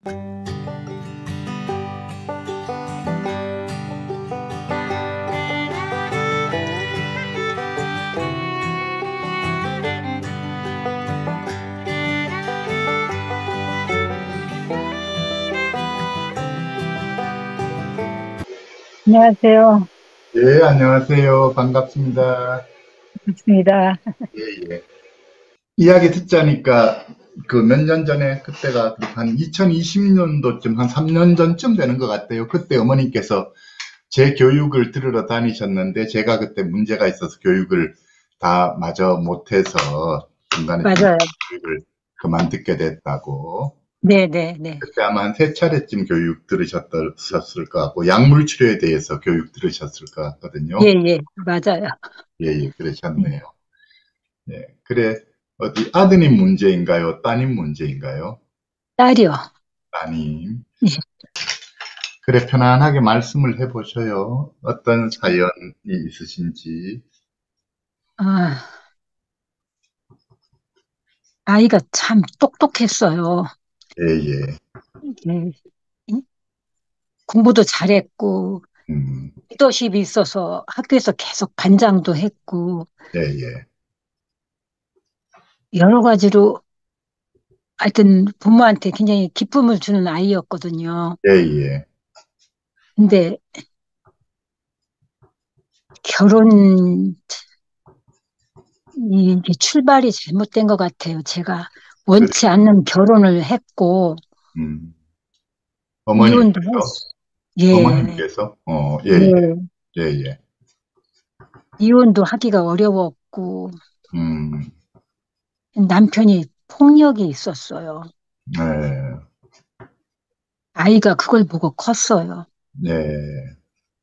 안녕하세요. 예, 안녕하세요. 반갑습니다. 반갑습니다. 예, 예. 이야기 듣자니까 그 몇 년 전에 그때가 한 2020년도쯤 한 3년 전쯤 되는 것 같아요. 그때 어머니께서 제 교육을 들으러 다니셨는데 제가 그때 문제가 있어서 교육을 다 마저 못해서 중간에 좀 맞아요. 교육을 그만 듣게 됐다고. 네네네. 그때 아마 한 세 차례쯤 교육 들으셨을 것 같고 약물 치료에 대해서 교육 들으셨을 것 예, 같거든요. 예, 맞아요. 예, 예, 네. 그러셨네요. 예, 그래, 어디 아드님 문제인가요? 따님 문제인가요? 딸이요. 따님. 예. 그래, 편안하게 말씀을 해보셔요. 어떤 사연이 있으신지. 아, 아이가 참 똑똑했어요. 예, 예. 예. 이- 공부도 잘했고, 음, 리더십이 있어서 학교에서 계속 반장도 했고, 예, 예. 여러 가지로 하여튼 부모한테 굉장히 기쁨을 주는 아이였거든요. 예, 예. 근데 결혼, 이게 출발이 잘못된 것 같아요. 제가 원치 그러시군요. 않는 결혼을 했고, 음, 이혼도 어머님께서, 했어. 예, 어머님께서, 예, 예, 예. 예, 예. 이혼도 하기가 어려웠고, 음, 남편이 폭력이 있었어요. 네, 아이가 그걸 보고 컸어요. 네,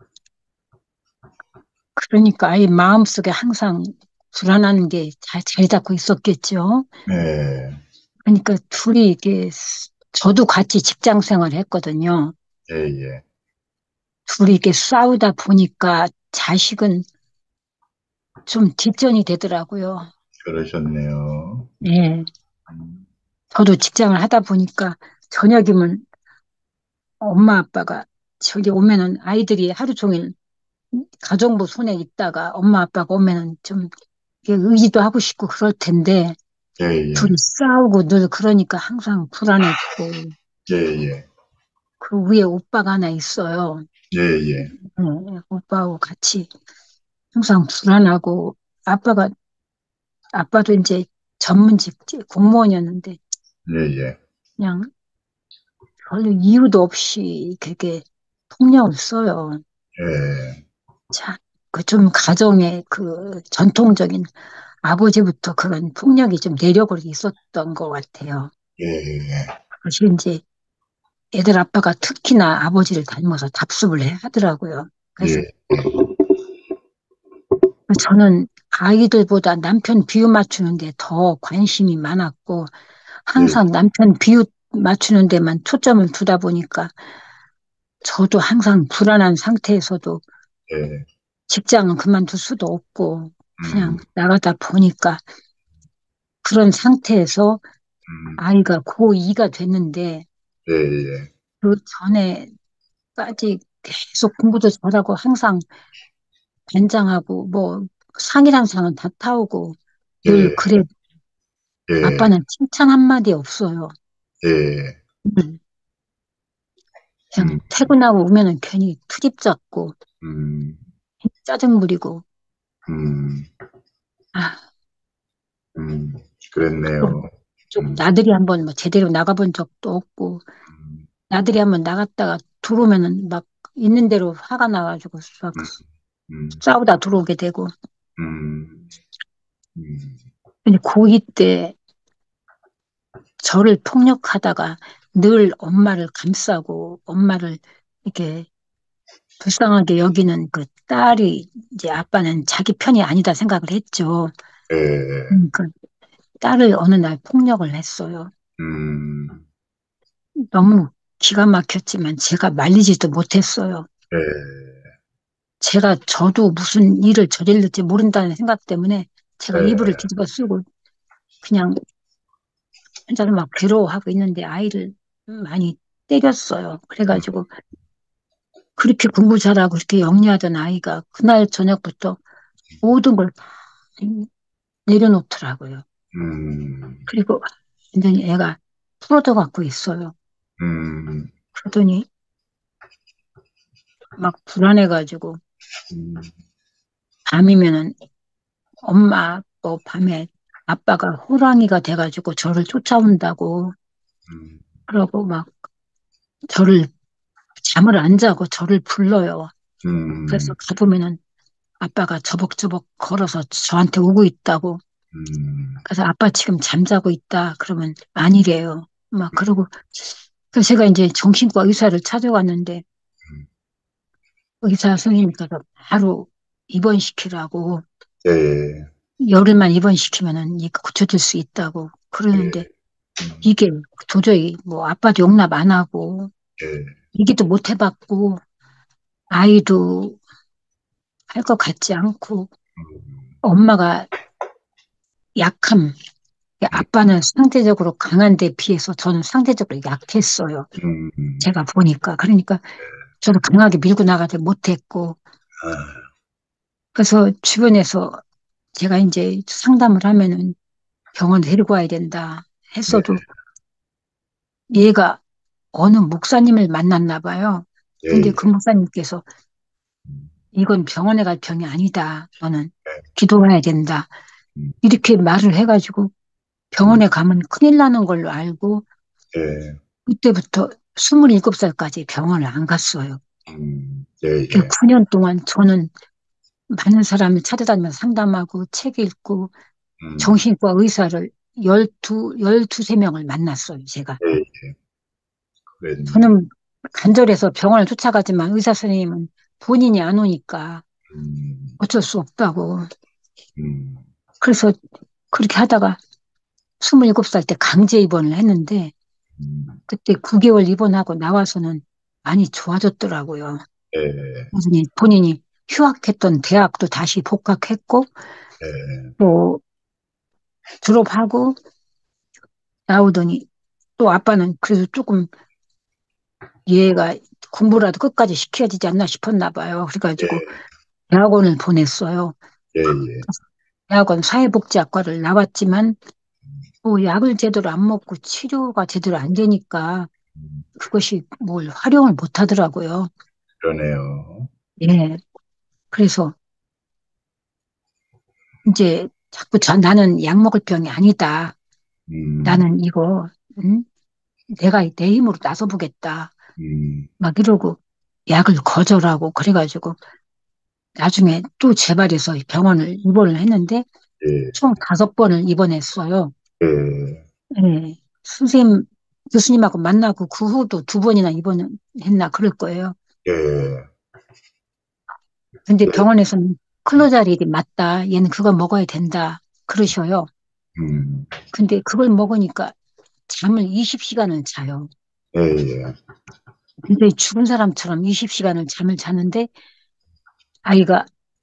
그러니까 아이 마음속에 항상 불안한 게 자리 잡고 있었겠죠. 네, 그러니까 둘이 이게, 저도 같이 직장 생활을 했거든요. 예, 예. 둘이 이렇게 싸우다 보니까 자식은 좀 뒷전이 되더라고요. 그러셨네요. 예. 음, 저도 직장을 하다 보니까 저녁이면 엄마 아빠가 저기 오면은 아이들이 하루 종일 가정부 손에 있다가 엄마 아빠가 오면은 좀 이렇게 의지도 하고 싶고 그럴 텐데 예, 둘이 예, 싸우고 늘 그러니까 항상 불안했고 예, 예, 그 위에 오빠가 하나 있어요. 예, 예, 네, 오빠하고 같이 항상 불안하고 아빠가 아빠도 이제 전문직 공무원이었는데 예, 예. 그냥 별로 이유도 없이 그게 폭력을 써요. 예. 자, 그 좀 가정의 그 전통적인 아버지부터 그런 폭력이 좀 내력으로 있었던 것 같아요. 예, 예, 그래서 이제 애들 아빠가 특히나 아버지를 닮아서 답습을 하더라고요. 그래서 예, 저는 아이들보다 남편 비유 맞추는데 더 관심이 많았고 예, 항상 남편 비유 맞추는 데만 초점을 두다 보니까 저도 항상 불안한 상태에서도 예, 직장은 그만둘 수도 없고 그냥 음, 나가다 보니까 그런 상태에서 음, 아이가 고2가 됐는데 예, 예, 그 전에까지 계속 공부도 잘하고 항상 반장하고 뭐 상이란 상은 다 타오고 늘 예, 그래 예, 아빠는 칭찬 한마디 없어요. 예, 음, 그냥 음, 퇴근하고 오면은 괜히 트집 잡고 음, 짜증 부리고 음, 아, 음, 좀, 그랬네요. 좀 음, 나들이 한번 뭐 제대로 나가본 적도 없고 음, 나들이 한번 나갔다가 들어오면은 막 있는 대로 화가 나가지고 막 음, 음, 싸우다 들어오게 되고 음, 음, 근데 고2 때 저를 폭력하다가 늘 엄마를 감싸고 엄마를 이렇게 불쌍하게 여기는 그 딸이 이제 아빠는 자기 편이 아니다 생각을 했죠. 예, 그 딸을 어느 날 폭력을 했어요. 음, 너무 기가 막혔지만 제가 말리지도 못했어요. 예, 저도 무슨 일을 저질렀지 모른다는 생각 때문에 제가 이불을 예, 뒤집어 쓰고 그냥 혼자서 막 괴로워하고 있는데 아이를 많이 때렸어요. 음, 그래가지고 그렇게 공부 잘하고 그렇게 영리하던 아이가 그날 저녁부터 모든 걸 다 내려놓더라고요. 음, 그리고 완전히 애가 풀어져 갖고 있어요. 음, 그러더니 막 불안해가지고 음, 밤이면은 엄마 또 밤에 아빠가 호랑이가 돼가지고 저를 쫓아온다고 음, 그러고 막 저를 잠을 안 자고 저를 불러요. 그래서 음, 가보면은 아빠가 저벅저벅 걸어서 저한테 오고 있다고. 음, 그래서 아빠 지금 잠자고 있다. 그러면 아니래요. 막 그러고 그래서 제가 이제 정신과 의사를 찾아갔는데 의사 선생님께서 바로 입원시키라고 예, 열흘만 입원시키면은 이거 고쳐질 수 있다고 그러는데 예, 음, 이게 도저히 뭐 아빠도 용납 안 하고 예, 얘기도 못 해봤고 아이도 할 것 같지 않고 엄마가 약함 아빠는 상대적으로 강한데 비해서 저는 상대적으로 약했어요. 제가 보니까 그러니까 저를 강하게 밀고 나가지 못했고 아, 그래서 주변에서 제가 이제 상담을 하면은 병원 데리고 와야 된다 네, 했어도 얘가 어느 목사님을 만났나 봐요. 예, 근데 예, 그 목사님께서 이건 병원에 갈 병이 아니다. 너는 예, 기도해야 된다. 음, 이렇게 말을 해가지고 음, 병원에 가면 큰일 나는 걸로 알고 예, 그때부터 27살까지 병원을 안 갔어요. 예, 그 예, 9년 동안 저는 많은 사람을 찾아다니면서 상담하고 책 읽고 음, 정신과 의사를 13명을 만났어요, 제가. 예, 예, 그랬네. 저는 간절해서 병원을 쫓아가지만 의사 선생님은 본인이 안 오니까 음, 어쩔 수 없다고. 음, 그래서 그렇게 하다가 27살 때 강제 입원을 했는데 음, 그때 9개월 입원하고 나와서는 많이 좋아졌더라고요. 예, 본인이 휴학했던 대학도 다시 복학했고 예, 또 졸업하고 나오더니 또 아빠는 그래도 조금 얘가 공부라도 끝까지 시켜야 되지 않나 싶었나 봐요. 그래가지고 대학원을 보냈어요. 예, 예, 대학원 사회복지학과를 나왔지만 뭐 약을 제대로 안 먹고 치료가 제대로 안 되니까 그것이 뭘 활용을 못 하더라고요. 그러네요. 예. 그래서 이제 자꾸 나는 약 먹을 병이 아니다. 음, 나는 이거 응? 내가 내 힘으로 나서 보겠다. 음, 막 이러고 약을 거절하고 그래가지고 나중에 또 재발해서 병원을 입원을 했는데 예, 총 5번을 입원했어요. 예, 예. 선생님, 교수님하고 만나고 그 후도 2번이나 입원을 했나 그럴 거예요. 예, 근데 네, 병원에서는 클로자릴이 맞다. 얘는 그거 먹어야 된다. 그러셔요. 음, 근데 그걸 먹으니까 잠을 20시간을 자요. 예, 예, 근데 죽은 사람처럼 20시간을 잠을 자는데 아이가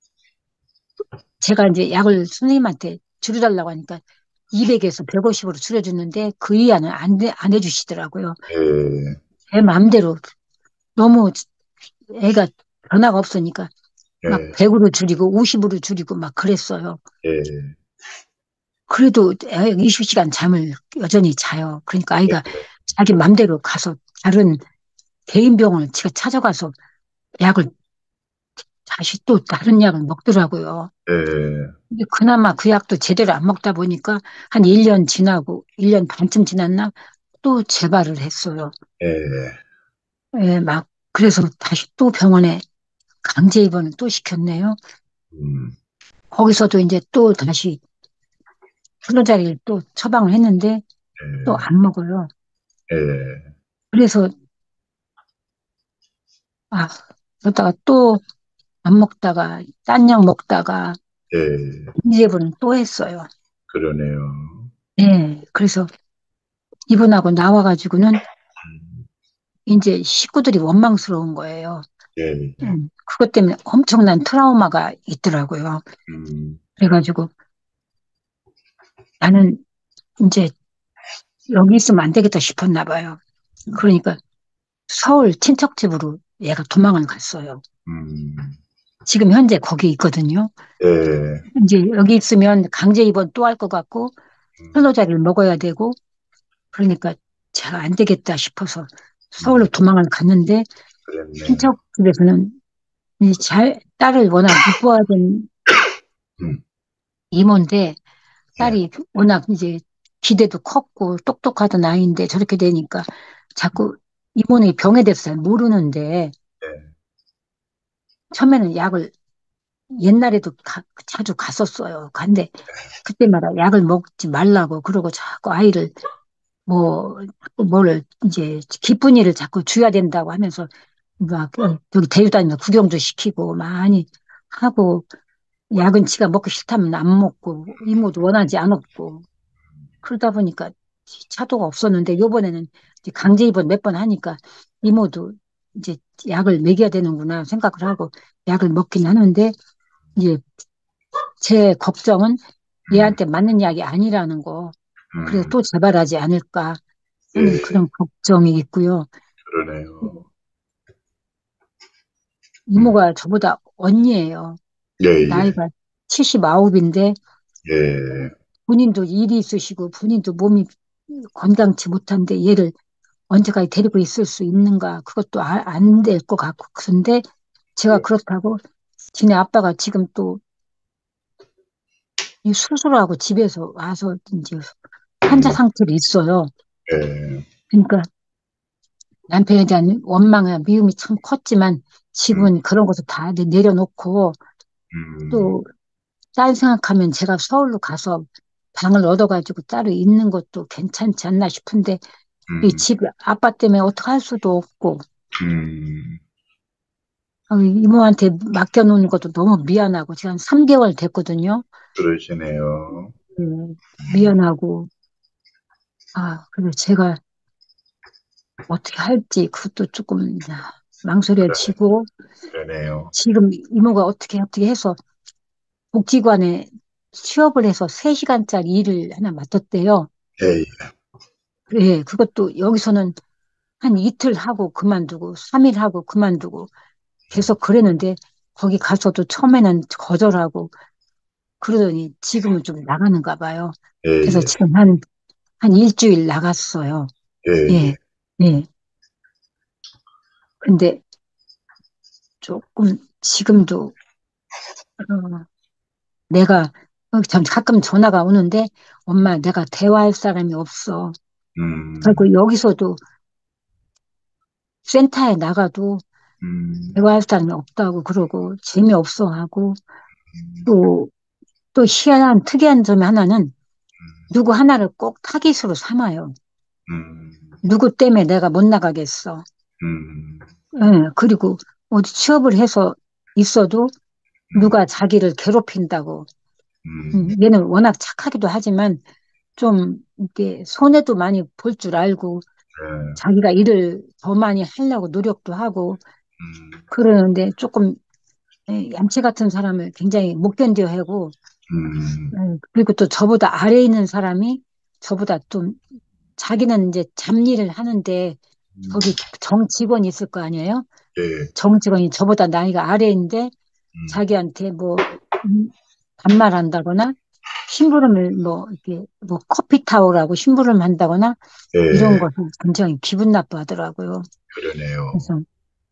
제가 이제 약을 선생님한테 줄여달라고 하니까 200에서 150으로 줄여줬는데 그 이하는 안 해주시더라고요. 예, 제 마음대로 너무 애가 변화가 없으니까 막 예, 100으로 줄이고 50으로 줄이고 막 그랬어요. 예, 그래도 애가 20시간 잠을 여전히 자요. 그러니까 예, 아이가 자기 맘대로 가서 다른 개인 병원을 제가 찾아가서 약을 다시 또 다른 약을 먹더라고요. 예, 근데 그나마 그 약도 제대로 안 먹다 보니까 한 1년 지나고 1년 반쯤 지났나 또 재발을 했어요. 예, 예, 막 그래서 다시 또 병원에 강제 입원을 또 시켰네요. 음, 거기서도 이제 또 다시 플로자리를 또 처방을 했는데 또 예, 안 먹어요. 예, 그래서 아 그러다가 또 안 먹다가 딴 약 먹다가 예, 인제분을 또 했어요. 그러네요. 예, 그래서 입원하고 나와가지고는 음, 이제 식구들이 원망스러운 거예요. 예, 그것 때문에 엄청난 트라우마가 있더라고요. 음, 그래가지고 나는 이제 여기 있으면 안 되겠다 싶었나 봐요. 그러니까 서울 친척집으로 얘가 도망을 갔어요. 음, 지금 현재 거기 있거든요. 예, 이제 여기 있으면 강제 입원 또 할 것 같고, 음, 현로자리를 먹어야 되고, 그러니까 제가 안 되겠다 싶어서 서울로 음, 도망을 갔는데, 그랬네. 친척집에서는 딸을 워낙 이뻐하던 음, 이모인데, 예, 딸이 워낙 이제 기대도 컸고 똑똑하던 아이인데 저렇게 되니까 자꾸 이모는 병에 대해서 잘 모르는데, 예, 처음에는 약을 옛날에도 자주 갔었어요. 근데 그때마다 약을 먹지 말라고 그러고 자꾸 아이를 뭐, 뭘 이제 기쁜 일을 자꾸 줘야 된다고 하면서 막 여기 데려다니면서 구경도 시키고 많이 하고 약은 지가 먹기 싫다면 안 먹고 이모도 원하지 않았고 그러다 보니까 차도가 없었는데 요번에는 이제 강제 입원 몇 번 하니까 이모도 이제 약을 먹여야 되는구나 생각을 하고 약을 먹긴 하는데 이제 제 걱정은 음, 얘한테 맞는 약이 아니라는 거. 그래서 음, 또 재발하지 않을까 하는 예, 그런 걱정이 있고요. 그러네요. 음, 이모가 저보다 언니예요. 예, 예, 나이가 79인데 예, 본인도 일이 있으시고 본인도 몸이 건강치 못한데 얘를 언제까지 데리고 있을 수 있는가 그것도 안 될 것 같고 그런데 제가 그렇다고 지네 아빠가 지금 또 이 수술하고 집에서 와서 이제 환자 음, 상태로 있어요. 예, 그러니까 남편에 대한 원망이나 미움이 참 컸지만 음, 지금은 그런 것을 다 내려놓고 음, 또 딸 생각하면 제가 서울로 가서 방을 얻어가지고 따로 있는 것도 괜찮지 않나 싶은데 이 음, 집 아빠 때문에 어떻게 할 수도 없고 음, 이모한테 맡겨놓는 것도 너무 미안하고 지금 한 3개월 됐거든요. 그러시네요. 미안하고 그래서 제가 어떻게 할지 그것도 조금 그러네, 망설여지고 그러네요. 지금 이모가 어떻게 해서 복지관에 취업을 해서 3시간짜리 일을 하나 맡았대요. 예, 예, 예, 그것도 여기서는 한 이틀 하고 그만두고 3일 하고 그만두고 계속 그랬는데 거기 가서도 처음에는 거절하고 그러더니 지금은 좀 나가는가 봐요. 예, 그래서 예, 지금 한 일주일 나갔어요. 예, 예, 예, 예. 근데 조금 지금도 어, 내가 가끔 전화가 오는데 엄마 내가 대화할 사람이 없어. 음, 그리고 여기서도 센터에 나가도 음, 대화할 사람이 없다고 그러고 재미없어 하고 또, 또 희한한 특이한 점이 하나는 누구 하나를 꼭 타깃으로 삼아요. 음, 누구 때문에 내가 못 나가겠어. 음, 예, 그리고 어디 취업을 해서 있어도 음, 누가 자기를 괴롭힌다고. 음, 얘는 워낙 착하기도 하지만 좀 이렇게 손해도 많이 볼 줄 알고 예, 자기가 일을 더 많이 하려고 노력도 하고 음, 그러는데 조금 얌체 같은 사람을 굉장히 못 견뎌하고 음, 그리고 또 저보다 아래에 있는 사람이 저보다 좀 자기는 이제 잡일을 하는데 거기 정직원이 있을 거 아니에요? 예, 정직원이 저보다 나이가 아래인데 음, 자기한테 뭐 음, 반말한다거나 심부름을 뭐 이렇게 뭐 커피 타오라고 심부름 한다거나 이런 예, 것을 굉장히 기분 나빠하더라고요. 그러네요. 그래서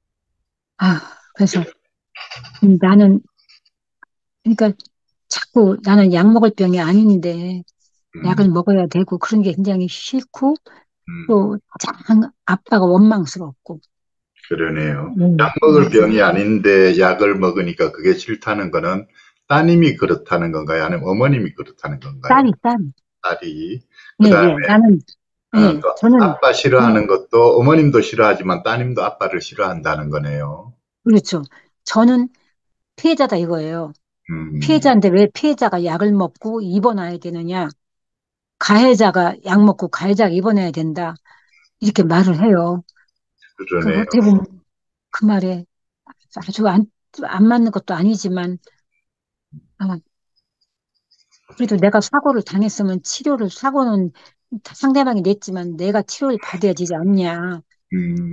그래서 나는 그러니까 자꾸 나는 약 먹을 병이 아닌데 음, 약을 먹어야 되고 그런 게 굉장히 싫고 음, 또 가장 아빠가 원망스럽고 그러네요. 약 먹을 병이 아닌데 약을 먹으니까 그게 싫다는 거는 따님이 그렇다는 건가요? 아니면 어머님이 그렇다는 건가요? 딸이 딸이. 예, 그 다음에 예, 나는 예, 또 저는 아빠 예, 싫어하는 것도 어머님도 싫어하지만 따님도 아빠를 싫어한다는 거네요. 그렇죠. 저는 피해자다 이거예요. 음, 피해자인데 왜 피해자가 약을 먹고 입원해야 되느냐? 가해자가 약 먹고 가해자가 입원해야 된다. 이렇게 말을 해요. 그 그러네요. 어떻게 보면 그 말에 아주 안 맞는 것도 아니지만 아, 그래도 내가 사고를 당했으면 사고는 상대방이 냈지만 내가 치료를 받아야 되지 않냐. 음,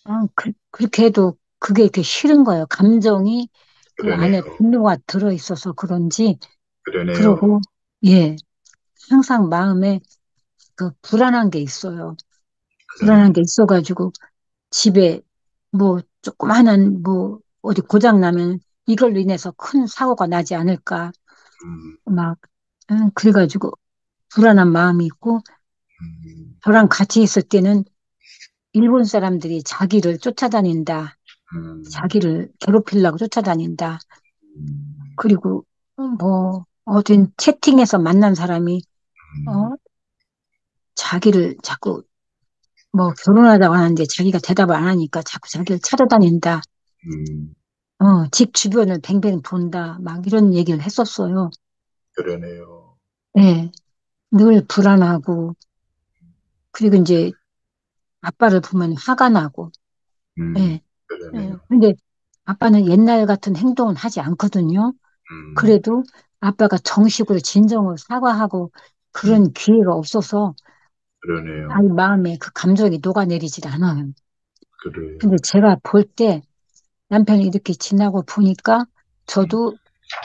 그렇게 해도 그게 이렇게 싫은 거예요. 감정이 그 그러네요. 안에 분노가 들어있어서 그런지, 그러네요. 그러고, 예, 항상 마음에 그 불안한 게 있어요. 그러네. 불안한 게 있어가지고, 집에 뭐 조그마한 뭐 어디 고장 나면 이걸로 인해서 큰 사고가 나지 않을까 음, 막 그래가지고 불안한 마음이 있고 음, 저랑 같이 있을 때는 일본 사람들이 자기를 쫓아다닌다. 음, 자기를 괴롭히려고 쫓아다닌다. 음, 그리고 뭐 어딘 채팅에서 만난 사람이 어 자기를 자꾸 뭐 결혼하자고 하는데 자기가 대답을 안 하니까 자꾸 자기를 찾아다닌다. 음, 집 주변을 뱅뱅 돈다. 막 이런 얘기를 했었어요. 그러네요. 예, 늘 불안하고, 그리고 이제 아빠를 보면 화가 나고, 예, 그러네요. 예. 근데 아빠는 옛날 같은 행동은 하지 않거든요. 음, 그래도 아빠가 정식으로 진정으로 사과하고 음, 그런 기회가 없어서 아이 그러네요. 마음에 그 감정이 녹아내리질 않아요. 근데 그래요. 제가 볼 때 남편이 이렇게 지나고 보니까 음, 저도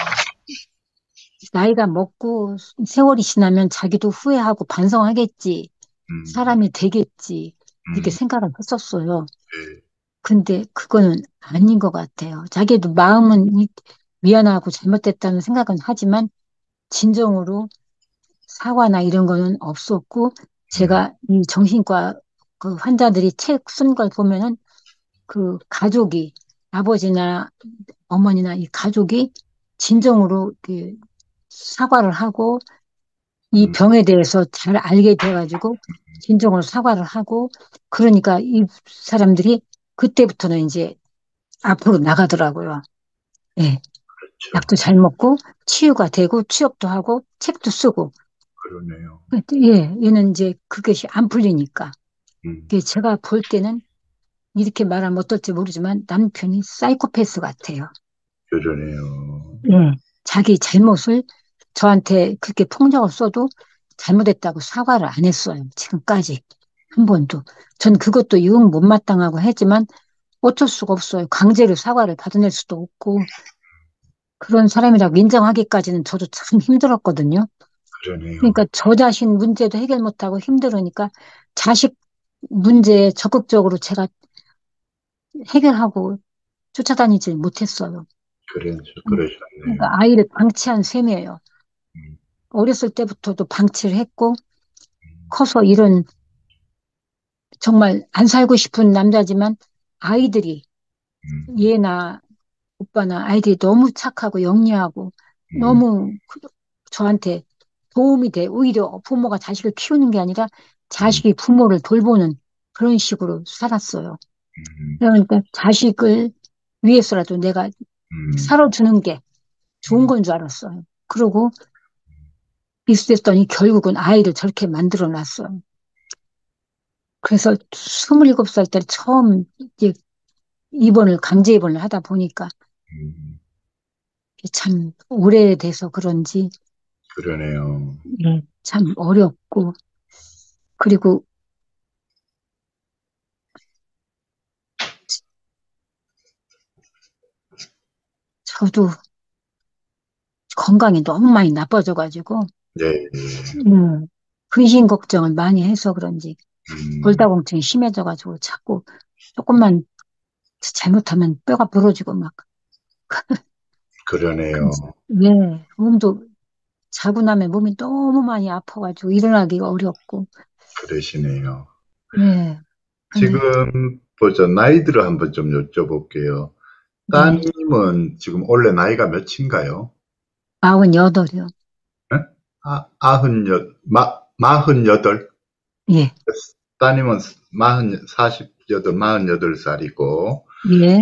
나이가 먹고 세월이 지나면 자기도 후회하고 반성하겠지. 음, 사람이 되겠지. 이렇게 음, 생각을 했었어요. 네, 근데 그거는 아닌 것 같아요. 자기도 마음은 미안하고 잘못됐다는 생각은 하지만 진정으로 사과나 이런 거는 없었고 음, 제가 이 정신과 그 환자들이 책 쓴 걸 보면은 그 가족이 아버지나 어머니나 이 가족이 진정으로 그 사과를 하고 이 음, 병에 대해서 잘 알게 돼가지고 진정으로 사과를 하고 그러니까 이 사람들이 그때부터는 이제 앞으로 나가더라고요. 예, 그렇죠. 약도 잘 먹고 치유가 되고 취업도 하고 책도 쓰고. 그러네요. 예, 얘는 이제 그것이 안 풀리니까. 음, 제가 볼 때는 이렇게 말하면 어떨지 모르지만 남편이 사이코패스 같아요. 그러네요. 예, 자기 잘못을 저한테 그렇게 폭력을 써도 잘못했다고 사과를 안 했어요. 지금까지. 한 번도. 전 그것도 영 못마땅하고 했지만 어쩔 수가 없어요. 강제로 사과를 받아낼 수도 없고 그런 사람이라고 인정하기까지는 저도 참 힘들었거든요. 그러네요. 그러니까 저 자신 문제도 해결 못하고 힘들으니까 자식 문제에 적극적으로 제가 해결하고 쫓아다니질 못했어요. 그러셨네. 그러니까 아이를 방치한 셈이에요. 음, 어렸을 때부터도 방치를 했고 커서 이런 정말 안 살고 싶은 남자지만 아이들이 음, 얘나 오빠나 아이들이 너무 착하고 영리하고 음, 너무 저한테 도움이 돼. 오히려 부모가 자식을 키우는 게 아니라 음, 자식이 부모를 돌보는 그런 식으로 살았어요. 음, 그러니까 자식을 위해서라도 내가 음, 살아주는 게 좋은 음, 건 줄 알았어요. 그러고 비슷했더니 결국은 아이를 저렇게 만들어 놨어요. 그래서 27살 때 처음 이제 강제 입원을 하다 보니까 음, 참 오래돼서 그런지 그러네요. 참 어렵고 그리고 저도 건강이 너무 많이 나빠져가지고 네, 근심 걱정을 많이 해서 그런지 음, 골다공증이 심해져가지고 자꾸 조금만 잘못하면 뼈가 부러지고 막 그러네요. 몸도 자고 나면 몸이 너무 많이 아파가지고 일어나기가 어렵고 그러시네요. 예 근데 지금 보자 나이들을 한번 좀 여쭤볼게요. 네 따님은 지금 원래 나이가 몇인가요? 48이요. 네? 마흔여덟? 예, 따님은 48, 48살이고, 예,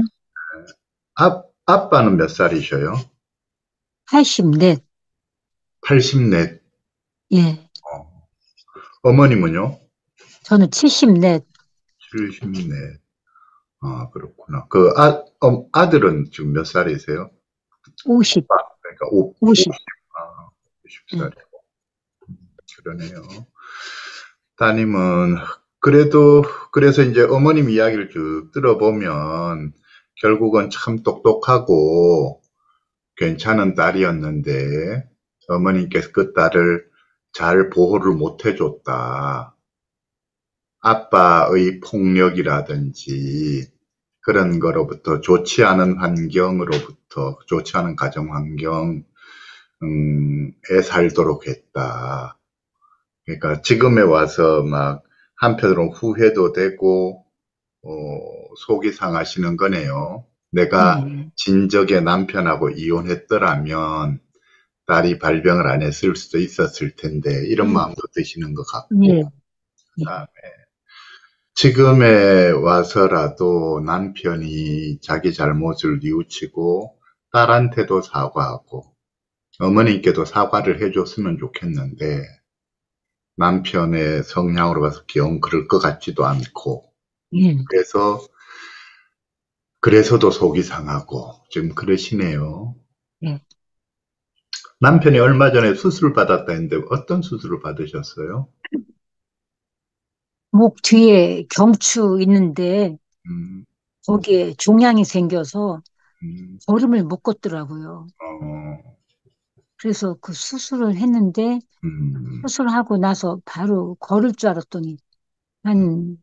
아빠는 몇 살이셔요? 84. 84. 예, 어머님은요? 저는 74, 74. 아, 그렇구나. 아들은 지금 몇 살이세요? 50, 그러니까 50, 50. 아, 예, 50살이고. 그러네요. 따님은 그래도, 그래서 이제 어머님 이야기를 쭉 들어보면, 결국은 참 똑똑하고 괜찮은 딸이었는데, 어머님께서 그 딸을 잘 보호를 못 해줬다. 아빠의 폭력이라든지, 그런 거로부터, 좋지 않은 환경으로부터, 좋지 않은 가정 환경에 살도록 했다. 그러니까 지금에 와서 막 한편으로 후회도 되고, 어, 속이 상하시는 거네요. 내가 예, 진적의 남편하고 이혼했더라면 딸이 발병을 안 했을 수도 있었을 텐데, 이런 마음도 드시는 것 같고, 예, 예, 아, 지금에 와서라도 남편이 자기 잘못을 뉘우치고 딸한테도 사과하고 어머님께도 사과를 해줬으면 좋겠는데 남편의 성향으로 봐서 영 그럴 것 같지도 않고 예, 그래서 그래서도 속이 상하고 지금 그러시네요. 예. 남편이 얼마 전에 수술 받았다 했는데 어떤 수술을 받으셨어요? 목 뒤에 경추 있는데 음, 거기에 종양이 생겨서 음, 걸음을 못 걷더라고요. 어, 그래서 그 수술을 했는데 음, 수술하고 나서 바로 걸을 줄 알았더니 한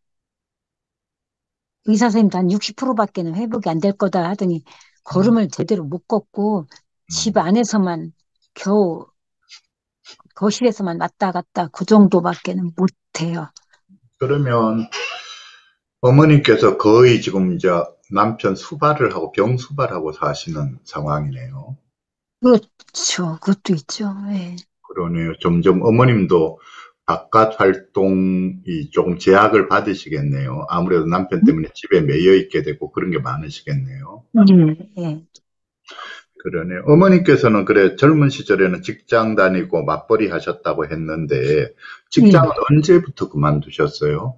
의사 선생님도 한 60%밖에는 회복이 안 될 거다 하더니 걸음을 제대로 못 걷고 집 음. 안에서만 겨우 거실에서만 왔다 갔다 그 정도밖에는 못 해요. 그러면 어머니께서 거의 지금 이제 남편 수발을 하고 병 수발하고 사시는 상황이네요. 그렇죠. 그것도 있죠. 예. 그러네요. 점점 어머님도 바깥 활동이 조금 제약을 받으시겠네요. 아무래도 남편 때문에 집에 매여 있게 되고 그런 게 많으시겠네요. 예, 예. 그러네요. 어머니께서는 그래 젊은 시절에는 직장 다니고 맞벌이 하셨다고 했는데 직장은 예. 언제부터 그만두셨어요?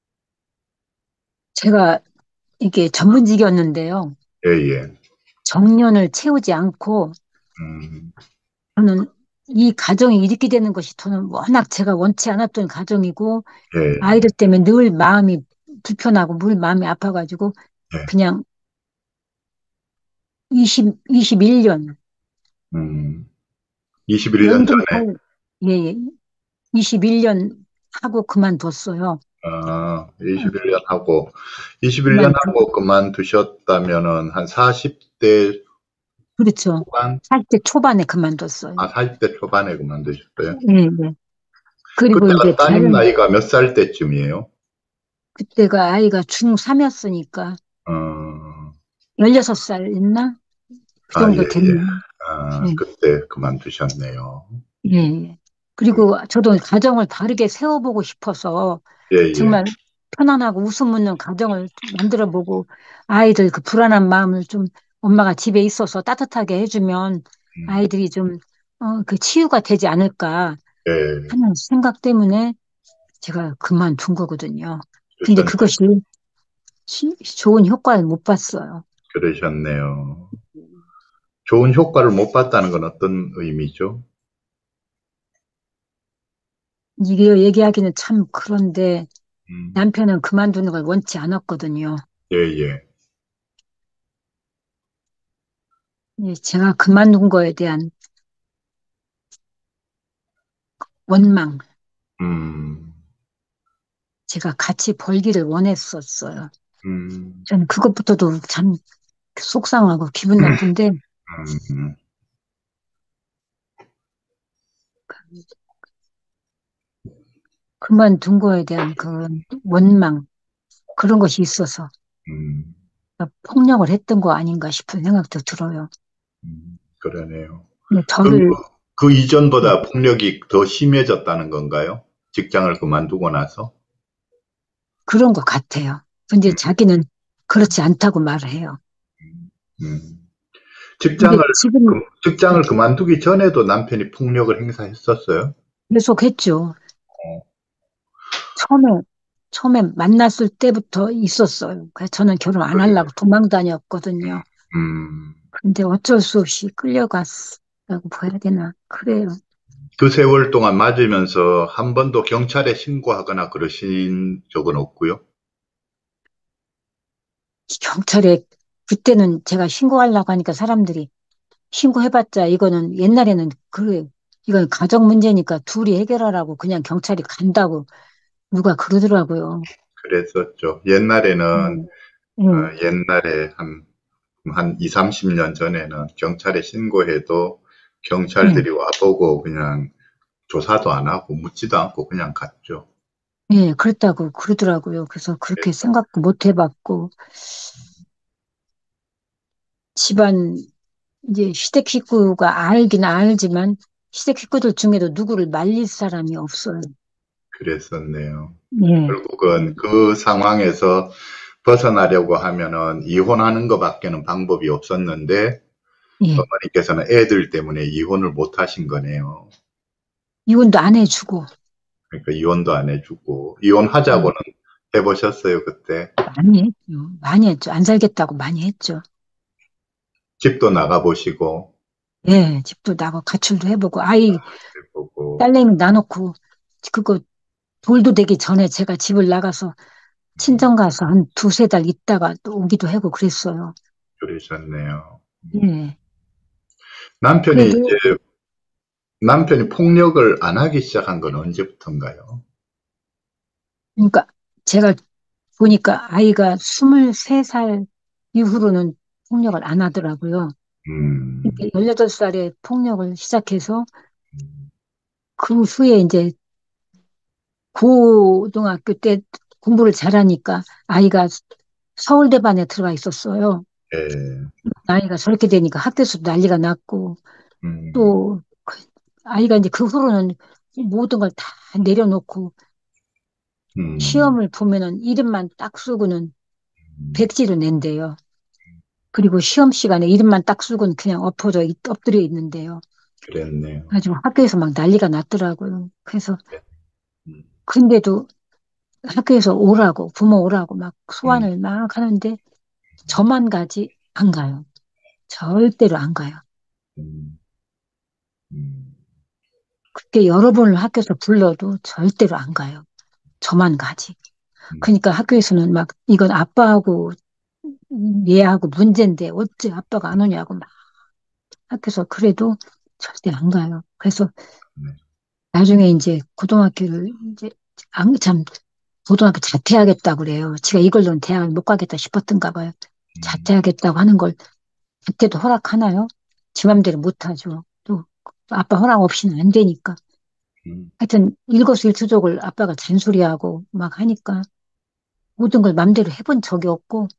제가 이게 전문직이었는데요. 예, 예. 정년을 채우지 않고 음, 저는 이 가정이 이렇게 되는 것이 저는 워낙 제가 원치 않았던 가정이고 예, 아이들 때문에 늘 마음이 불편하고 늘 마음이 아파가지고 예. 그냥 21년 21년 연금 전에 예, 예. 21년 하고 그만뒀어요. 21년 하고, 21년 그만두, 하고 그만두셨다면은 한 40대 그렇죠. 후반? 40대 초반에 그만뒀어요. 40대 초반에 그만두셨어요? 예, 예. 그리고 이제 그때가 따님 다른, 나이가 몇 살 때쯤이에요? 그때가 아이가 중3이었으니까 어, 16살 있나? 그 예, 정도 예. 됐네요. 예, 그때 그만두셨네요. 예, 예. 그리고 저도 가정을 바르게 세워보고 싶어서 예, 예. 정말 편안하고 웃음 묻는 가정을 만들어 보고 아이들 그 불안한 마음을 좀 엄마가 집에 있어서 따뜻하게 해주면 음, 아이들이 좀, 그 치유가 되지 않을까 예, 하는 생각 때문에 제가 그만둔 거거든요. 근데 그러셨, 그것이 좋은 효과를 못 봤어요. 그러셨네요. 좋은 효과를 못 봤다는 건 어떤 의미죠? 이게 얘기하기는 참 그런데 음, 남편은 그만두는 걸 원치 않았거든요. 예, 예. 예, 제가 그만둔 거에 대한 원망, 음, 제가 같이 벌기를 원했었어요. 음, 전 그것부터도 참 속상하고 기분 나쁜데 음. 그만둔 거에 대한 그 원망, 그런 것이 있어서 음. 폭력을 했던 거 아닌가 싶은 생각도 들어요. 그러네요. 근데 그, 저를 그 이전보다 폭력이 더 심해졌다는 건가요? 직장을 그만두고 나서? 그런 것 같아요. 근데 음, 자기는 그렇지 않다고 말을 해요. 음. 근데 직장을, 지금 직장을 그만두기 전에도 남편이 폭력을 행사했었어요? 계속했죠. 처음에, 처음에 만났을 때부터 있었어요. 그래서 저는 결혼 안 하려고 도망 다녔거든요. 음, 근데 어쩔 수 없이 끌려갔다고 봐야 되나. 그래요. 그 세월 동안 맞으면서 한 번도 경찰에 신고하거나 그러신 적은 없고요. 경찰에 그때는 제가 신고하려고 하니까 사람들이 신고해봤자 이거는 옛날에는 그래 이건 가정 문제니까 둘이 해결하라고 그냥 경찰이 간다고 누가 그러더라고요. 그랬었죠. 옛날에는, 음, 음, 옛날에 한 2, 30년 전에는 경찰에 신고해도 경찰들이 예, 와보고 그냥 조사도 안 하고 묻지도 않고 그냥 갔죠. 예, 그랬다고 그러더라고요. 그래서 그렇게 그래서, 생각도 못 해봤고 집안 이제 시댁 식구가 알긴 알지만 시댁 식구들 중에도 누구를 말릴 사람이 없어요. 그랬었네요. 예, 결국은 그 상황에서 벗어나려고 하면은 이혼하는 것밖에는 방법이 없었는데 예. 어머니께서는 애들 때문에 이혼을 못 하신 거네요. 이혼도 안 해주고 그러니까 이혼도 안 해주고 예, 이혼하자고는 해보셨어요, 그때? 많이 했죠. 많이 했죠. 안 살겠다고 많이 했죠. 집도 나가보시고 예, 집도 나고 가출도 해보고 아이 해보고 딸내미 나놓고 그거 돌도 되기 전에 제가 집을 나가서 친정 가서 한 두세 달 있다가 또 오기도 하고 그랬어요. 그러셨네요. 예. 남편이 그래도 이제 남편이 폭력을 안 하기 시작한 건 언제부턴가요? 그러니까 제가 보니까 아이가 23살 이후로는 폭력을 안 하더라고요. 음, 그러니까 18살에 폭력을 시작해서 그 후에 이제 고등학교 때 공부를 잘하니까 아이가 서울대반에 들어가 있었어요. 예, 나이가 저렇게 되니까 학교에서도 난리가 났고 음, 또 아이가 이제 그 후로는 모든 걸 다 내려놓고 음, 시험을 보면은 이름만 딱 쓰고는 백지로 낸대요. 그리고 시험 시간에 이름만 딱 쓰고는 그냥 엎드려 있는데요. 그랬네요. 가지고 학교에서 막 난리가 났더라고요. 그래서 음, 근데도 학교에서 오라고 부모 오라고 막 음, 소환을 막 하는데 저만 가지 안 가요. 절대로 안 가요. 음, 음, 그렇게 여러 번을 학교에서 불러도 절대로 안 가요. 저만 가지. 음, 그러니까 학교에서는 막 이건 아빠하고 얘하고 문제인데 어째 아빠가 안 오냐고 막 학교에서 그래도 절대 안 가요. 그래서 네. 나중에 이제 고등학교를 이제 참 고등학교 자퇴하겠다고 그래요. 지가 이걸로는 대학을 못 가겠다 싶었던가 봐요. 음, 자퇴하겠다고 하는 걸 그때도 허락하나요? 지 맘대로 못 하죠. 또 아빠 허락 없이는 안 되니까. 음, 하여튼 일거수일투족을 아빠가 잔소리하고 막 하니까 모든 걸 맘대로 해본 적이 없고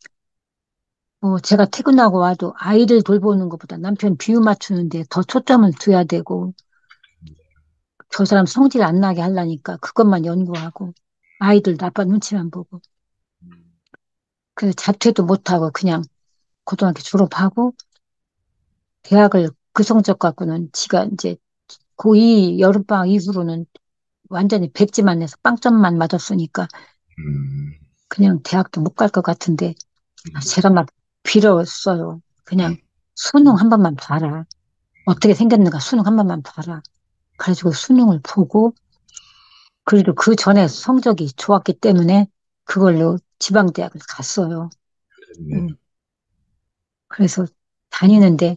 제가 퇴근하고 와도 아이를 돌보는 것보다 남편 비유 맞추는데 더 초점을 둬야 되고 저 사람 성질 안 나게 하려니까 그것만 연구하고 아이들도 아빠 눈치만 보고 그래서 자퇴도 못하고 그냥 고등학교 졸업하고 대학을 그 성적 갖고는 지가 이제 고2 여름방학 이후로는 완전히 백지만 내서 빵점만 맞았으니까 음, 그냥 대학도 못 갈 것 같은데 음, 제가 막 빌었어요. 음, 그냥 수능 한 번만 봐라. 어떻게 생겼는가 수능 한 번만 봐라. 그래가지고 수능을 보고 그래도 그 전에 성적이 좋았기 때문에 그걸로 지방대학을 갔어요. 그랬네요. 음, 그래서 다니는데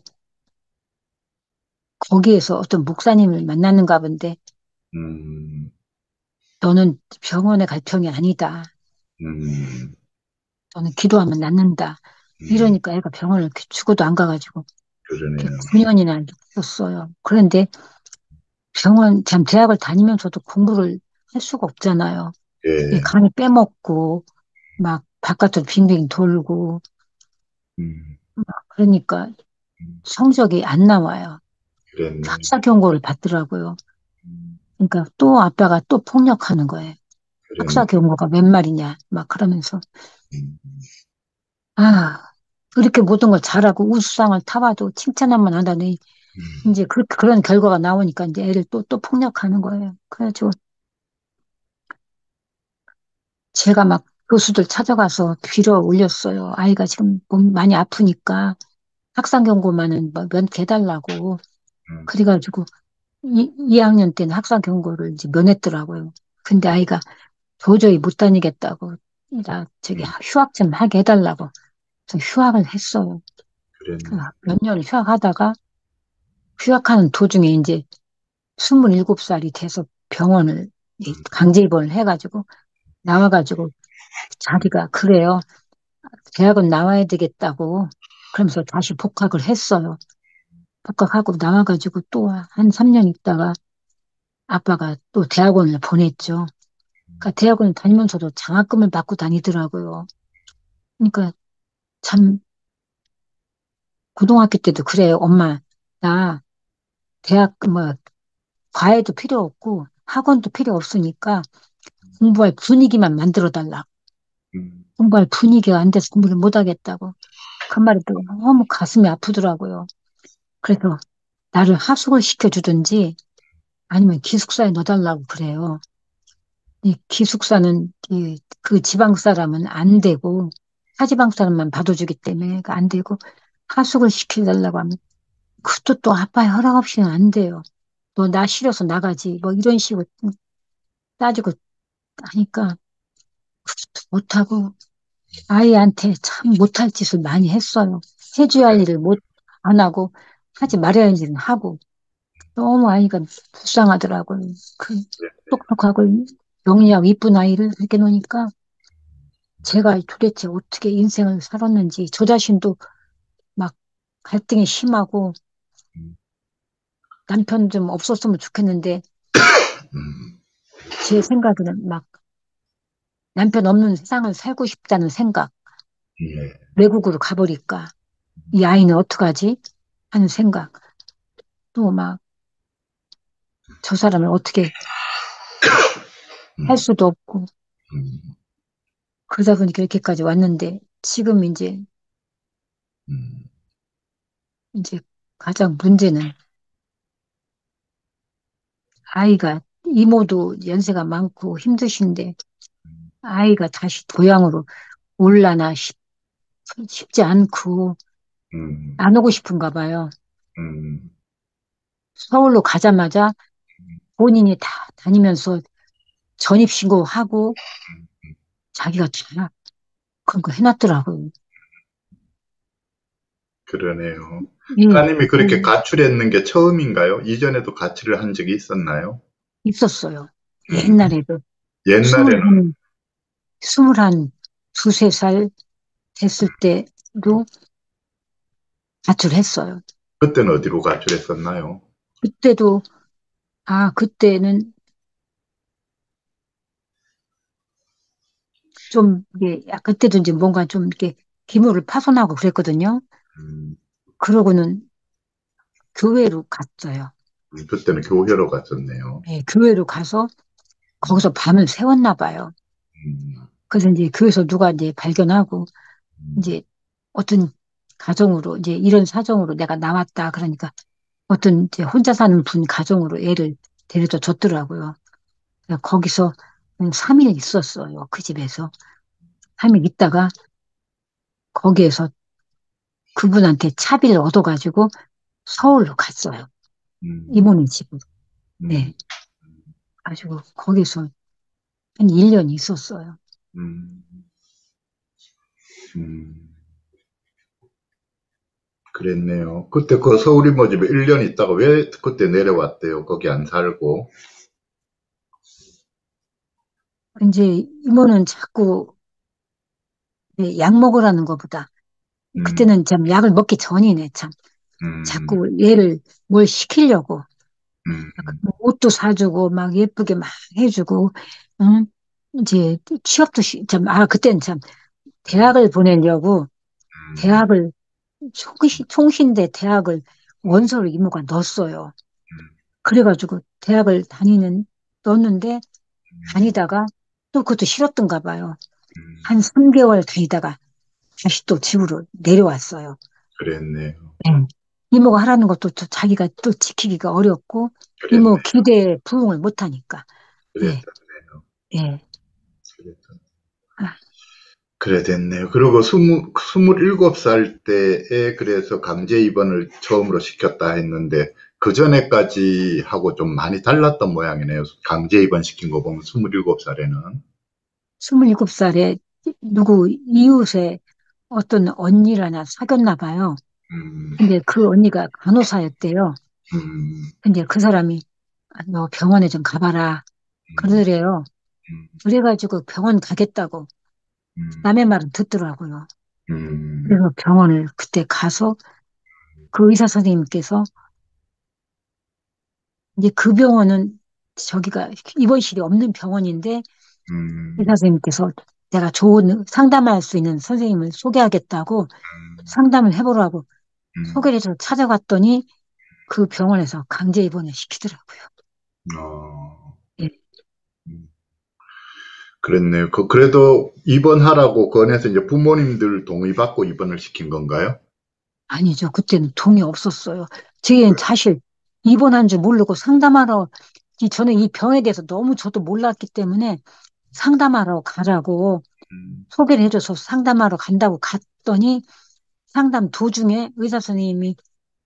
거기에서 어떤 목사님을 만났는가 본데 음, 너는 병원에 갈 병이 아니다. 음, 너는 기도하면 낫는다. 음, 이러니까 애가 병원을 죽어도 안 가가지고 그러네요. 9년이나 있었어요. 그런데 참 대학을 다니면서도 공부를 할 수가 없잖아요. 이 예, 강의 빼먹고 막 바깥으로 빙빙 돌고 음, 그러니까 음, 성적이 안 나와요. 그랬네요. 학사 경고를 받더라고요. 음, 그러니까 또 아빠가 또 폭력하는 거예요. 학사 그랬네. 경고가 몇 말이냐 막 그러면서 음, 아 그렇게 모든 걸 잘하고 우수상을 타봐도 칭찬만 하더니 이제 그런 결과가 나오니까 이제 애를 또 폭력하는 거예요. 그래가지고 제가 막 교수들 찾아가서 빌어 올렸어요. 아이가 지금 몸 많이 아프니까 학상 경고만은 뭐 면케해달라고. 음, 그래가지고 2학년 때는 학사 경고를 이제 면했더라고요. 근데 아이가 도저히 못 다니겠다고, 나 저기 음, 휴학 좀 하게 해달라고. 그래서 휴학을 했어요. 그랬네. 몇 년을 휴학하다가 휴학하는 도중에 이제 27살이 돼서 병원을 음, 강제 입원을 해가지고 나와가지고 자기가 그래요. 대학은 나와야 되겠다고. 그러면서 다시 복학을 했어요. 복학하고 나와가지고 또 한 3년 있다가 아빠가 또 대학원을 보냈죠. 그러니까 대학원 다니면서도 장학금을 받고 다니더라고요. 그러니까 참 고등학교 때도 그래요. 엄마, 나 대학 뭐 과외도 필요 없고 학원도 필요 없으니까 공부할 분위기만 만들어 달라. 음, 공부할 분위기가 안 돼서 공부를 못 하겠다고. 그 말이 또 너무 가슴이 아프더라고요. 그래서 나를 하숙을 시켜주든지 아니면 기숙사에 넣어달라고 그래요. 이 기숙사는 그 지방 사람은 안 되고 사지방 사람만 받아주기 때문에 안 되고 하숙을 시켜달라고 하면 그것도 또 아빠의 허락 없이는 안 돼요. 너 나 싫어서 나가지. 뭐 이런 식으로 따지고 하니까 그것도 못하고 아이한테 참 못할 짓을 많이 했어요. 해줘야 할 일을 안 하고 하지 말아야 할 일은 하고 너무 아이가 불쌍하더라고요. 그 똑똑하고 영리하고 이쁜 아이를 이렇게 놓으니까 제가 도대체 어떻게 인생을 살았는지 저 자신도 막 갈등이 심하고 음, 남편 좀 없었으면 좋겠는데 음, 제 생각에는 막 남편 없는 세상을 살고 싶다는 생각, 예, 외국으로 가버릴까? 이 아이는 어떡하지? 하는 생각. 또 막 저 사람을 어떻게 할 음, 수도 없고 음, 그러다 보니까 이렇게까지 왔는데 지금 음, 이제 가장 문제는 아이가 이모도 연세가 많고 힘드신데 아이가 다시 고향으로 올라나 쉽지 않고 음, 안 오고 싶은가 봐요. 음, 서울로 가자마자 본인이 다 다니면서 전입신고하고 자기가 다 그런 거 해놨더라고요. 그러네요. 예, 따님이 그렇게 가출했는 게 처음인가요? 이전에도 가출을 한 적이 있었나요? 있었어요. 음, 옛날에도 옛날에는, 스물한 두세 살 됐을 때도 가출했어요. 그때는 어디로 가출했었나요? 그때도, 그때는 좀, 그때도 이제 뭔가 좀 이렇게 기물을 파손하고 그랬거든요. 음, 그러고는 교회로 갔어요. 그때는 교회로 갔었네요. 예, 교회로 가서 음, 거기서 밤을 새웠나 봐요. 음, 그래서 이제 교회에서 누가 이제 발견하고 음, 이제 어떤 가정으로 이제 이런 사정으로 내가 나왔다 그러니까 어떤 이제 혼자 사는 분 가정으로 애를 데려다 줬더라고요. 그래서 거기서 한 3일 있었어요. 그 집에서. 3일 있다가 거기에서 그분한테 차비를 얻어가지고 서울로 갔어요. 음, 이모님 집으로. 음, 네. 가지고 거기서 한 1년 있었어요. 음, 음, 그랬네요. 그때 그 서울 이모 집에 1년 있다가 왜 그때 내려왔대요? 거기 안 살고. 이제 이모는 자꾸 약 먹으라는 것보다 음, 그때는 참 약을 먹기 전이네, 참. 음, 자꾸 얘를 뭘 시키려고. 음, 뭐 옷도 사주고, 막 예쁘게 막 해주고, 응? 이제 취업도, 그때는 참 대학을 보내려고, 음, 대학을, 총신대 대학을 원서를 이모가 넣었어요. 그래가지고 넣었는데, 다니다가 또 그것도 싫었던가 봐요. 한 음, 3개월 다니다가 다시 또 집으로 내려왔어요. 그랬네요. 네. 이모가 하라는 것도 또 자기가 또 지키기가 어렵고, 이모 그랬네. 기대에 부응을 못하니까. 예, 그랬었네요. 예. 그랬던. 아, 그래 됐네요. 그리고 27살 때에 그래서 강제 입원을 처음으로 시켰다 했는데 그전에까지 하고 좀 많이 달랐던 모양이네요. 강제 입원시킨 거 보면 27살에는. 27살에 누구 이웃에 어떤 언니를 하나 사귀었나 봐요. 음, 근데 그 언니가 간호사였대요. 음, 근데 그 사람이 아, 너 병원에 좀 가봐라. 음, 그러더래요. 음, 그래가지고 병원 가겠다고 음, 남의 말은 듣더라고요. 음, 그래서 병원을 그때 가서 그 의사 선생님께서 이제 그 병원은 저기가 입원실이 없는 병원인데 의사 음, 선생님께서 내가 좋은 상담할 수 있는 선생님을 소개하겠다고 상담을 해보라고 음, 소개를 해서 찾아갔더니 그 병원에서 강제 입원을 시키더라고요. 어, 예. 음. 그랬네요. 그래도 입원하라고 권해서 이제 부모님들 동의받고 입원을 시킨 건가요? 아니죠. 그때는 돈이 없었어요. 제는 사실 입원한 줄 모르고 상담하러 저는 이 병에 대해서 너무 저도 몰랐기 때문에 상담하러 가라고 음, 소개를 해줘서 상담하러 간다고 갔더니 상담 도중에 의사 선생님이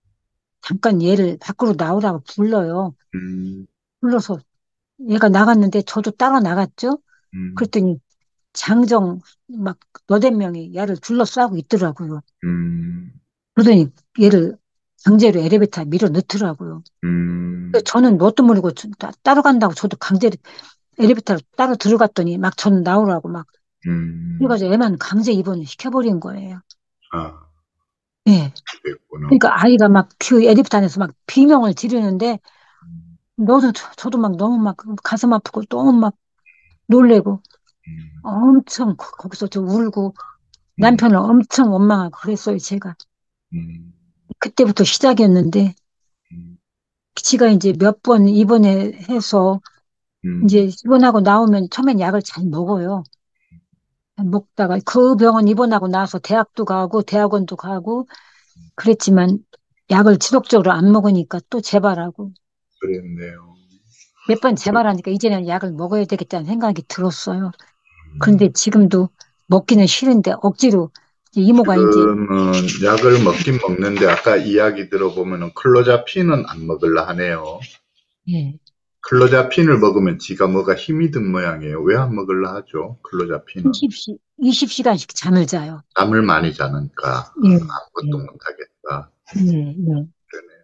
잠깐 얘를 밖으로 나오라고 불러요. 음, 불러서 얘가 나갔는데 저도 따라 나갔죠. 음, 그랬더니 장정 막 너댓 명이 얘를 둘러싸고 있더라고요. 음, 그러더니 얘를 강제로 엘리베이터에 밀어 넣더라고요. 그래서 음, 저는 뭣도 모르고 따로 간다고 저도 강제로 엘리베이터로 따로 들어갔더니 막 저는 나오라고 막 음. 그래가지고 애만 강제 입원을 시켜버린 거예요. 아, 예. 그랬구나. 그러니까 아이가 막 그 엘리베이터 안에서 막 비명을 지르는데 너도 저도 막 너무 막 가슴 아프고 너무 막 놀래고 음, 엄청 거기서 저 울고 음, 남편을 엄청 원망하고 그랬어요, 제가. 음, 그때부터 시작이었는데 음, 지가 이제 몇 번 입원해 해서 음, 이제 입원하고 나오면 처음엔 약을 잘 먹어요. 먹다가 그 병원 입원하고 나서 대학도 가고 대학원도 가고 그랬지만 약을 지속적으로 안 먹으니까 또 재발하고 그랬네요. 몇 번 재발하니까 이제는 약을 먹어야 되겠다는 생각이 들었어요. 그런데 음, 지금도 먹기는 싫은데 억지로 이제 이모가 이제 지금은 약을 먹긴 먹는데 아까 이야기 들어보면은 클로자핀은 안 먹을라 하네요. 예, 클로자핀을 먹으면 지가 뭐가 힘이 든 모양이에요. 왜 안 먹을라 하죠? 클로자핀은 20시간씩 잠을 자요. 잠을 많이 자니까 예, 아무것도 예, 못하겠다. 예, 예, 그러네요.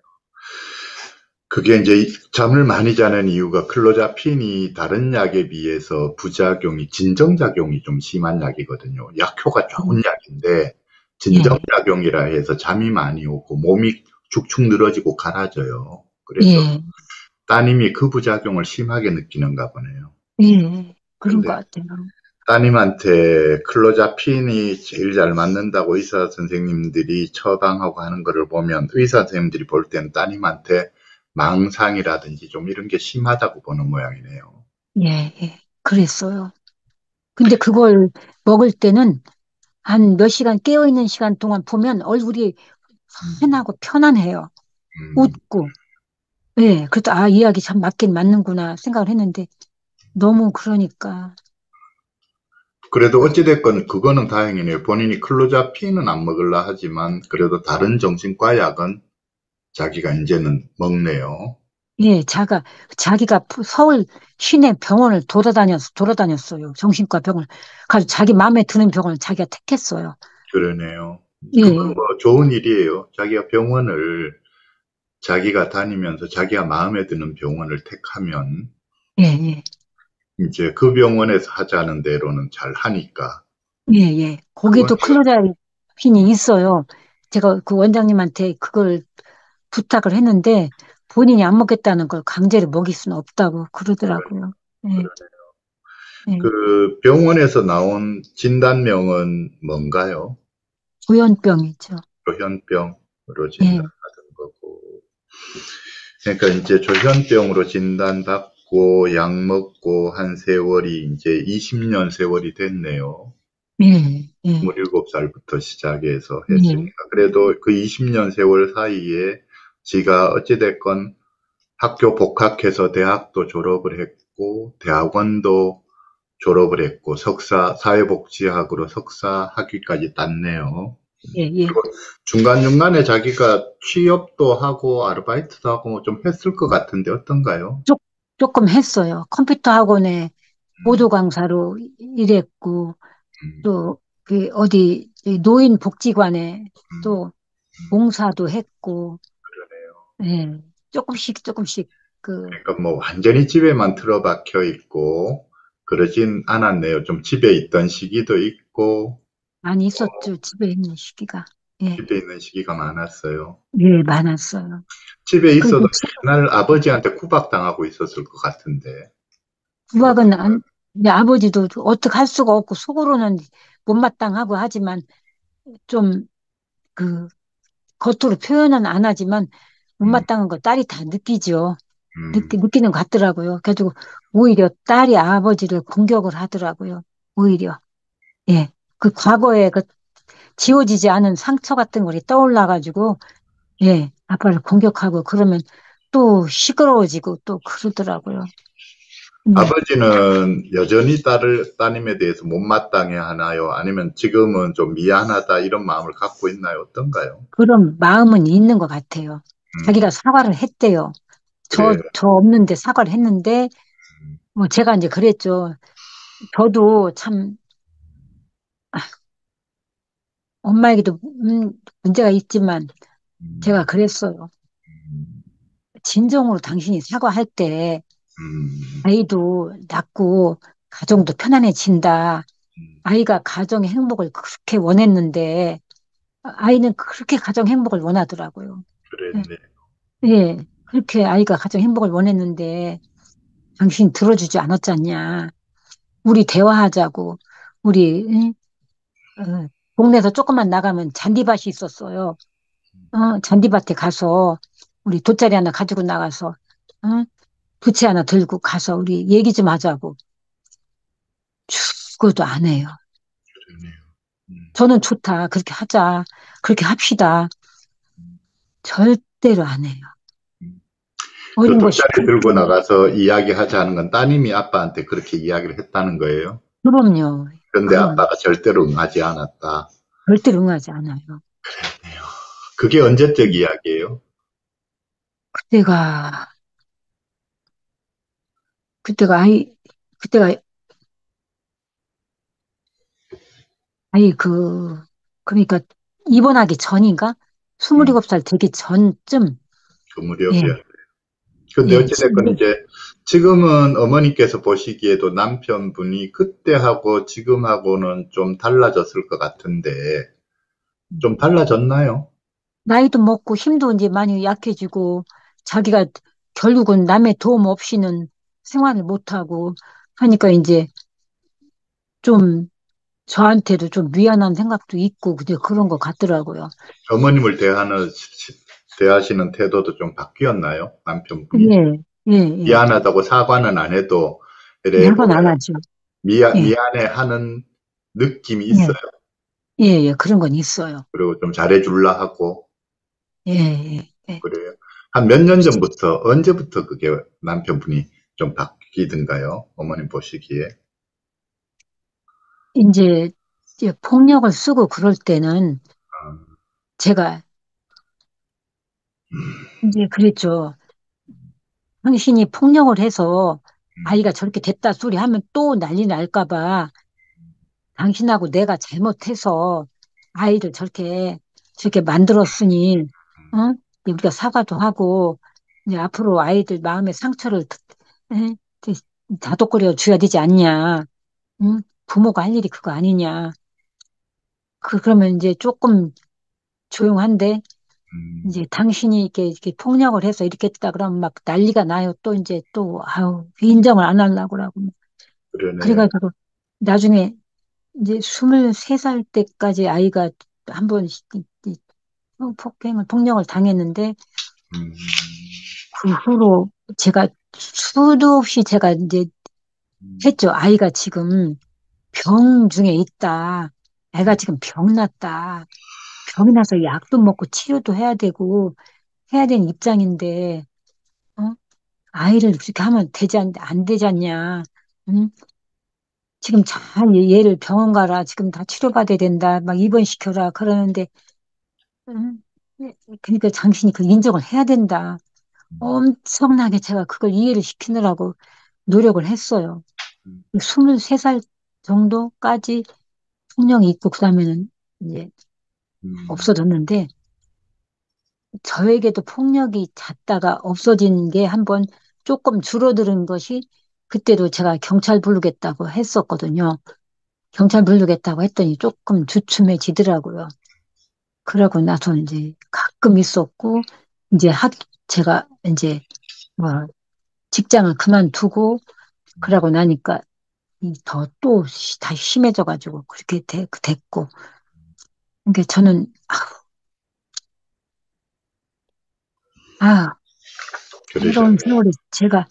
그게 이제 잠을 많이 자는 이유가 클로자핀이 다른 약에 비해서 부작용이 진정작용이 좀 심한 약이거든요. 약효가 좋은 약인데 예, 진정작용이라 해서 잠이 많이 오고 몸이 축축 늘어지고 갈아져요. 그래서 예, 따님이 그 부작용을 심하게 느끼는가 보네요. 예, 그런 것 근데 같아요. 따님한테 클로자핀이 제일 잘 맞는다고 의사 선생님들이 처방하고 하는 거를 보면 의사 선생님들이 볼 때는 따님한테 망상이라든지 좀 이런 게 심하다고 보는 모양이네요. 예, 예, 그랬어요. 근데 그걸 먹을 때는 한 몇 시간 깨어있는 시간 동안 보면 얼굴이 음, 환하고 편안해요. 음. 웃고. 예, 그래도 아, 이야기 참 맞긴 맞는구나 생각을 했는데 너무 그러니까. 그래도 어찌됐건 그거는 다행이네요. 본인이 클로자핀은 안 먹을라 하지만 그래도 다른 정신과 약은 자기가 이제는 먹네요. 예, 자기가 서울 시내 병원을 돌아다녔어요. 정신과 병원을. 가서 자기 마음에 드는 병원을 자기가 택했어요. 그러네요. 그건 예, 뭐 좋은 일이에요. 자기가 병원을 자기가 다니면서 자기가 마음에 드는 병원을 택하면 예, 예, 이제 그 병원에서 하자는 대로는 잘 하니까. 예, 예. 그건 거기도 클로라핀이 있어요. 제가 그 원장님한테 그걸 부탁을 했는데 본인이 안 먹겠다는 걸 강제로 먹일 수는 없다고 그러더라고요. 예, 예. 그 병원에서 나온 진단명은 뭔가요? 조현병이죠. 조현병으로 예, 진단받은 거고. 그러니까 이제 조현병으로 진단받고 약 먹고 한 세월이 이제 20년 세월이 됐네요. 예, 예, 27살부터 시작해서 예, 했으니까. 그래도 그 20년 세월 사이에 지가 어찌됐건 학교 복학해서 대학도 졸업을 했고, 대학원도 졸업을 했고, 사회복지학으로 석사 학위까지 땄네요. 예, 예. 그리고 중간중간에 자기가 취업도 하고 아르바이트도 하고 뭐좀 했을 것 같은데 어떤가요? 조, 조금 했어요. 컴퓨터 학원에 음, 보도 강사로 일했고, 음, 또, 그, 어디, 이 노인복지관에 음, 또 봉사도 했고, 그러네요. 예. 조금씩, 조금씩, 그, 그러니까 뭐 완전히 집에만 틀어박혀 있고 그러진 않았네요. 좀 집에 있던 시기도 있고 많이 있었죠. 집에 있는 시기가. 예, 집에 있는 시기가 많았어요. 예, 많았어요. 집에 있어도 그리고 맨날 아버지한테 구박당하고 있었을 것 같은데 구박은 어떤가요? 이제 아버지도 어떻게 할 수가 없고, 속으로는 못마땅하고 하지만, 좀, 그, 겉으로 표현은 안 하지만, 음, 못마땅한 거 딸이 다 느끼죠. 음, 느끼는 것 같더라고요. 그래가지고 오히려 딸이 아버지를 공격을 하더라고요. 오히려. 예. 그 과거에 그 지워지지 않은 상처 같은 것이 떠올라가지고, 예. 아빠를 공격하고 그러면 또 시끄러워지고 또 그러더라고요. 예. 아버지는 여전히 따님에 대해서 못마땅해 하나요? 아니면 지금은 좀 미안하다 이런 마음을 갖고 있나요? 어떤가요? 그런 마음은 있는 것 같아요. 자기가 음, 사과를 했대요. 그래요. 저 없는데 사과를 했는데, 음, 뭐 제가 이제 그랬죠. 저도 참, 아, 엄마에게도 문제가 있지만, 제가 음, 그랬어요. 음, 진정으로 당신이 사과할 때 음, 아이도 낫고 가정도 편안해진다. 음, 아이가 가정의 행복을 그렇게 원했는데 아이는 그렇게 가정 행복을 원하더라고요. 예, 그랬네. 예. 그렇게 아이가 가정 행복을 원했는데 당신 들어주지 않았잖냐. 우리 대화하자고. 우리 동네에서 조금만 나가면 잔디밭이 있었어요. 잔디밭에 가서 우리 돗자리 하나 가지고 나가서 어? 부채 하나 들고 가서 우리 얘기 좀 하자고. 죽어도 안 해요. 그러네요. 음. 저는 좋다. 그렇게 하자. 그렇게 합시다. 절대로 안 해요. 음. 그 어린 것이 돗자리 들고 그렇게. 나가서 이야기하자는 건 따님이 아빠한테 그렇게 이야기를 했다는 거예요. 그럼요. 그런데 그럼 아빠가 절대로 응하지 않았다. 절대로 응하지 않아요. 그게 언제적 이야기예요? 그때가, 그때가 아이, 그때가 아이 그러니까 입원하기 전인가? 음, 27살 되기 전쯤, 그 예, 무렵이야. 근데 예, 어찌됐건 이제 지금은 어머니께서 보시기에도 남편분이 그때하고 지금하고는 좀 달라졌을 것 같은데 좀 달라졌나요? 나이도 먹고 힘도 이제 많이 약해지고 자기가 결국은 남의 도움 없이는 생활을 못하고 하니까 이제 좀 저한테도 좀 미안한 생각도 있고 그런 것 같더라고요. 어머님을 대하시는 태도도 좀 바뀌었나요? 남편분이? 예, 예, 예. 미안하다고 사과는 안 해도 이래 약은 안 보면 하죠. 예, 미안해 하는 느낌이 예, 있어요. 예, 예. 그런 건 있어요. 그리고 좀 잘해줄라 하고 예, 예, 예. 그래요. 한 몇 년 전부터 언제부터 그게 남편분이 좀 바뀌던가요? 어머님 보시기에. 이제, 이제 폭력을 쓰고 그럴 때는 아, 제가 이제 그랬죠. 당신이 폭력을 해서 음, 아이가 저렇게 됐다 소리 하면 또 난리 날까 봐 당신하고 내가 잘못해서 아이를 저렇게 만들었으니, 응? 우리가 사과도 하고, 이제 앞으로 아이들 마음의 상처를, 에? 이제 다독거려 줘야 되지 않냐, 응? 부모가 할 일이 그거 아니냐. 그러면 이제 조금 조용한데, 음, 이제 당신이 이렇게 폭력을 해서 이렇게 했다 그러면 막 난리가 나요. 또 이제 아우, 인정을 안 하려고 그러고. 그러네요. 그래가지고, 나중에 이제 23살 때까지 아이가 한번 폭력을 당했는데, 음, 그 후로 제가 수도 없이 제가 이제 음, 했죠. 아이가 지금 병 중에 있다. 애가 지금 병 났다. 병이 나서 약도 먹고 치료도 해야 되고, 해야 되는 입장인데, 어? 아이를 그렇게 하면 안 되지 않냐. 응? 지금 잘 얘를 병원 가라. 지금 다 치료받아야 된다. 막 입원시켜라. 그러는데, 음, 그러니까 당신이 그 인정을 해야 된다. 음, 엄청나게 제가 그걸 이해를 시키느라고 노력을 했어요. 음, 23살 정도까지 통령이 있고, 그 다음에는 이제 음, 없어졌는데, 저에게도 폭력이 잦다가 없어진 게 한번 조금 줄어드는 것이 그때도 제가 경찰 부르겠다고 했었거든요. 경찰 부르겠다고 했더니 조금 주춤해지더라고요. 그러고 나서 이제 가끔 있었고, 이제 제가 이제 뭐 직장을 그만두고, 그러고 나니까 더 또 다시 심해져가지고 그렇게 됐고. 그러니까 저는, 아, 새로운 그러셨네요. 세월에 제가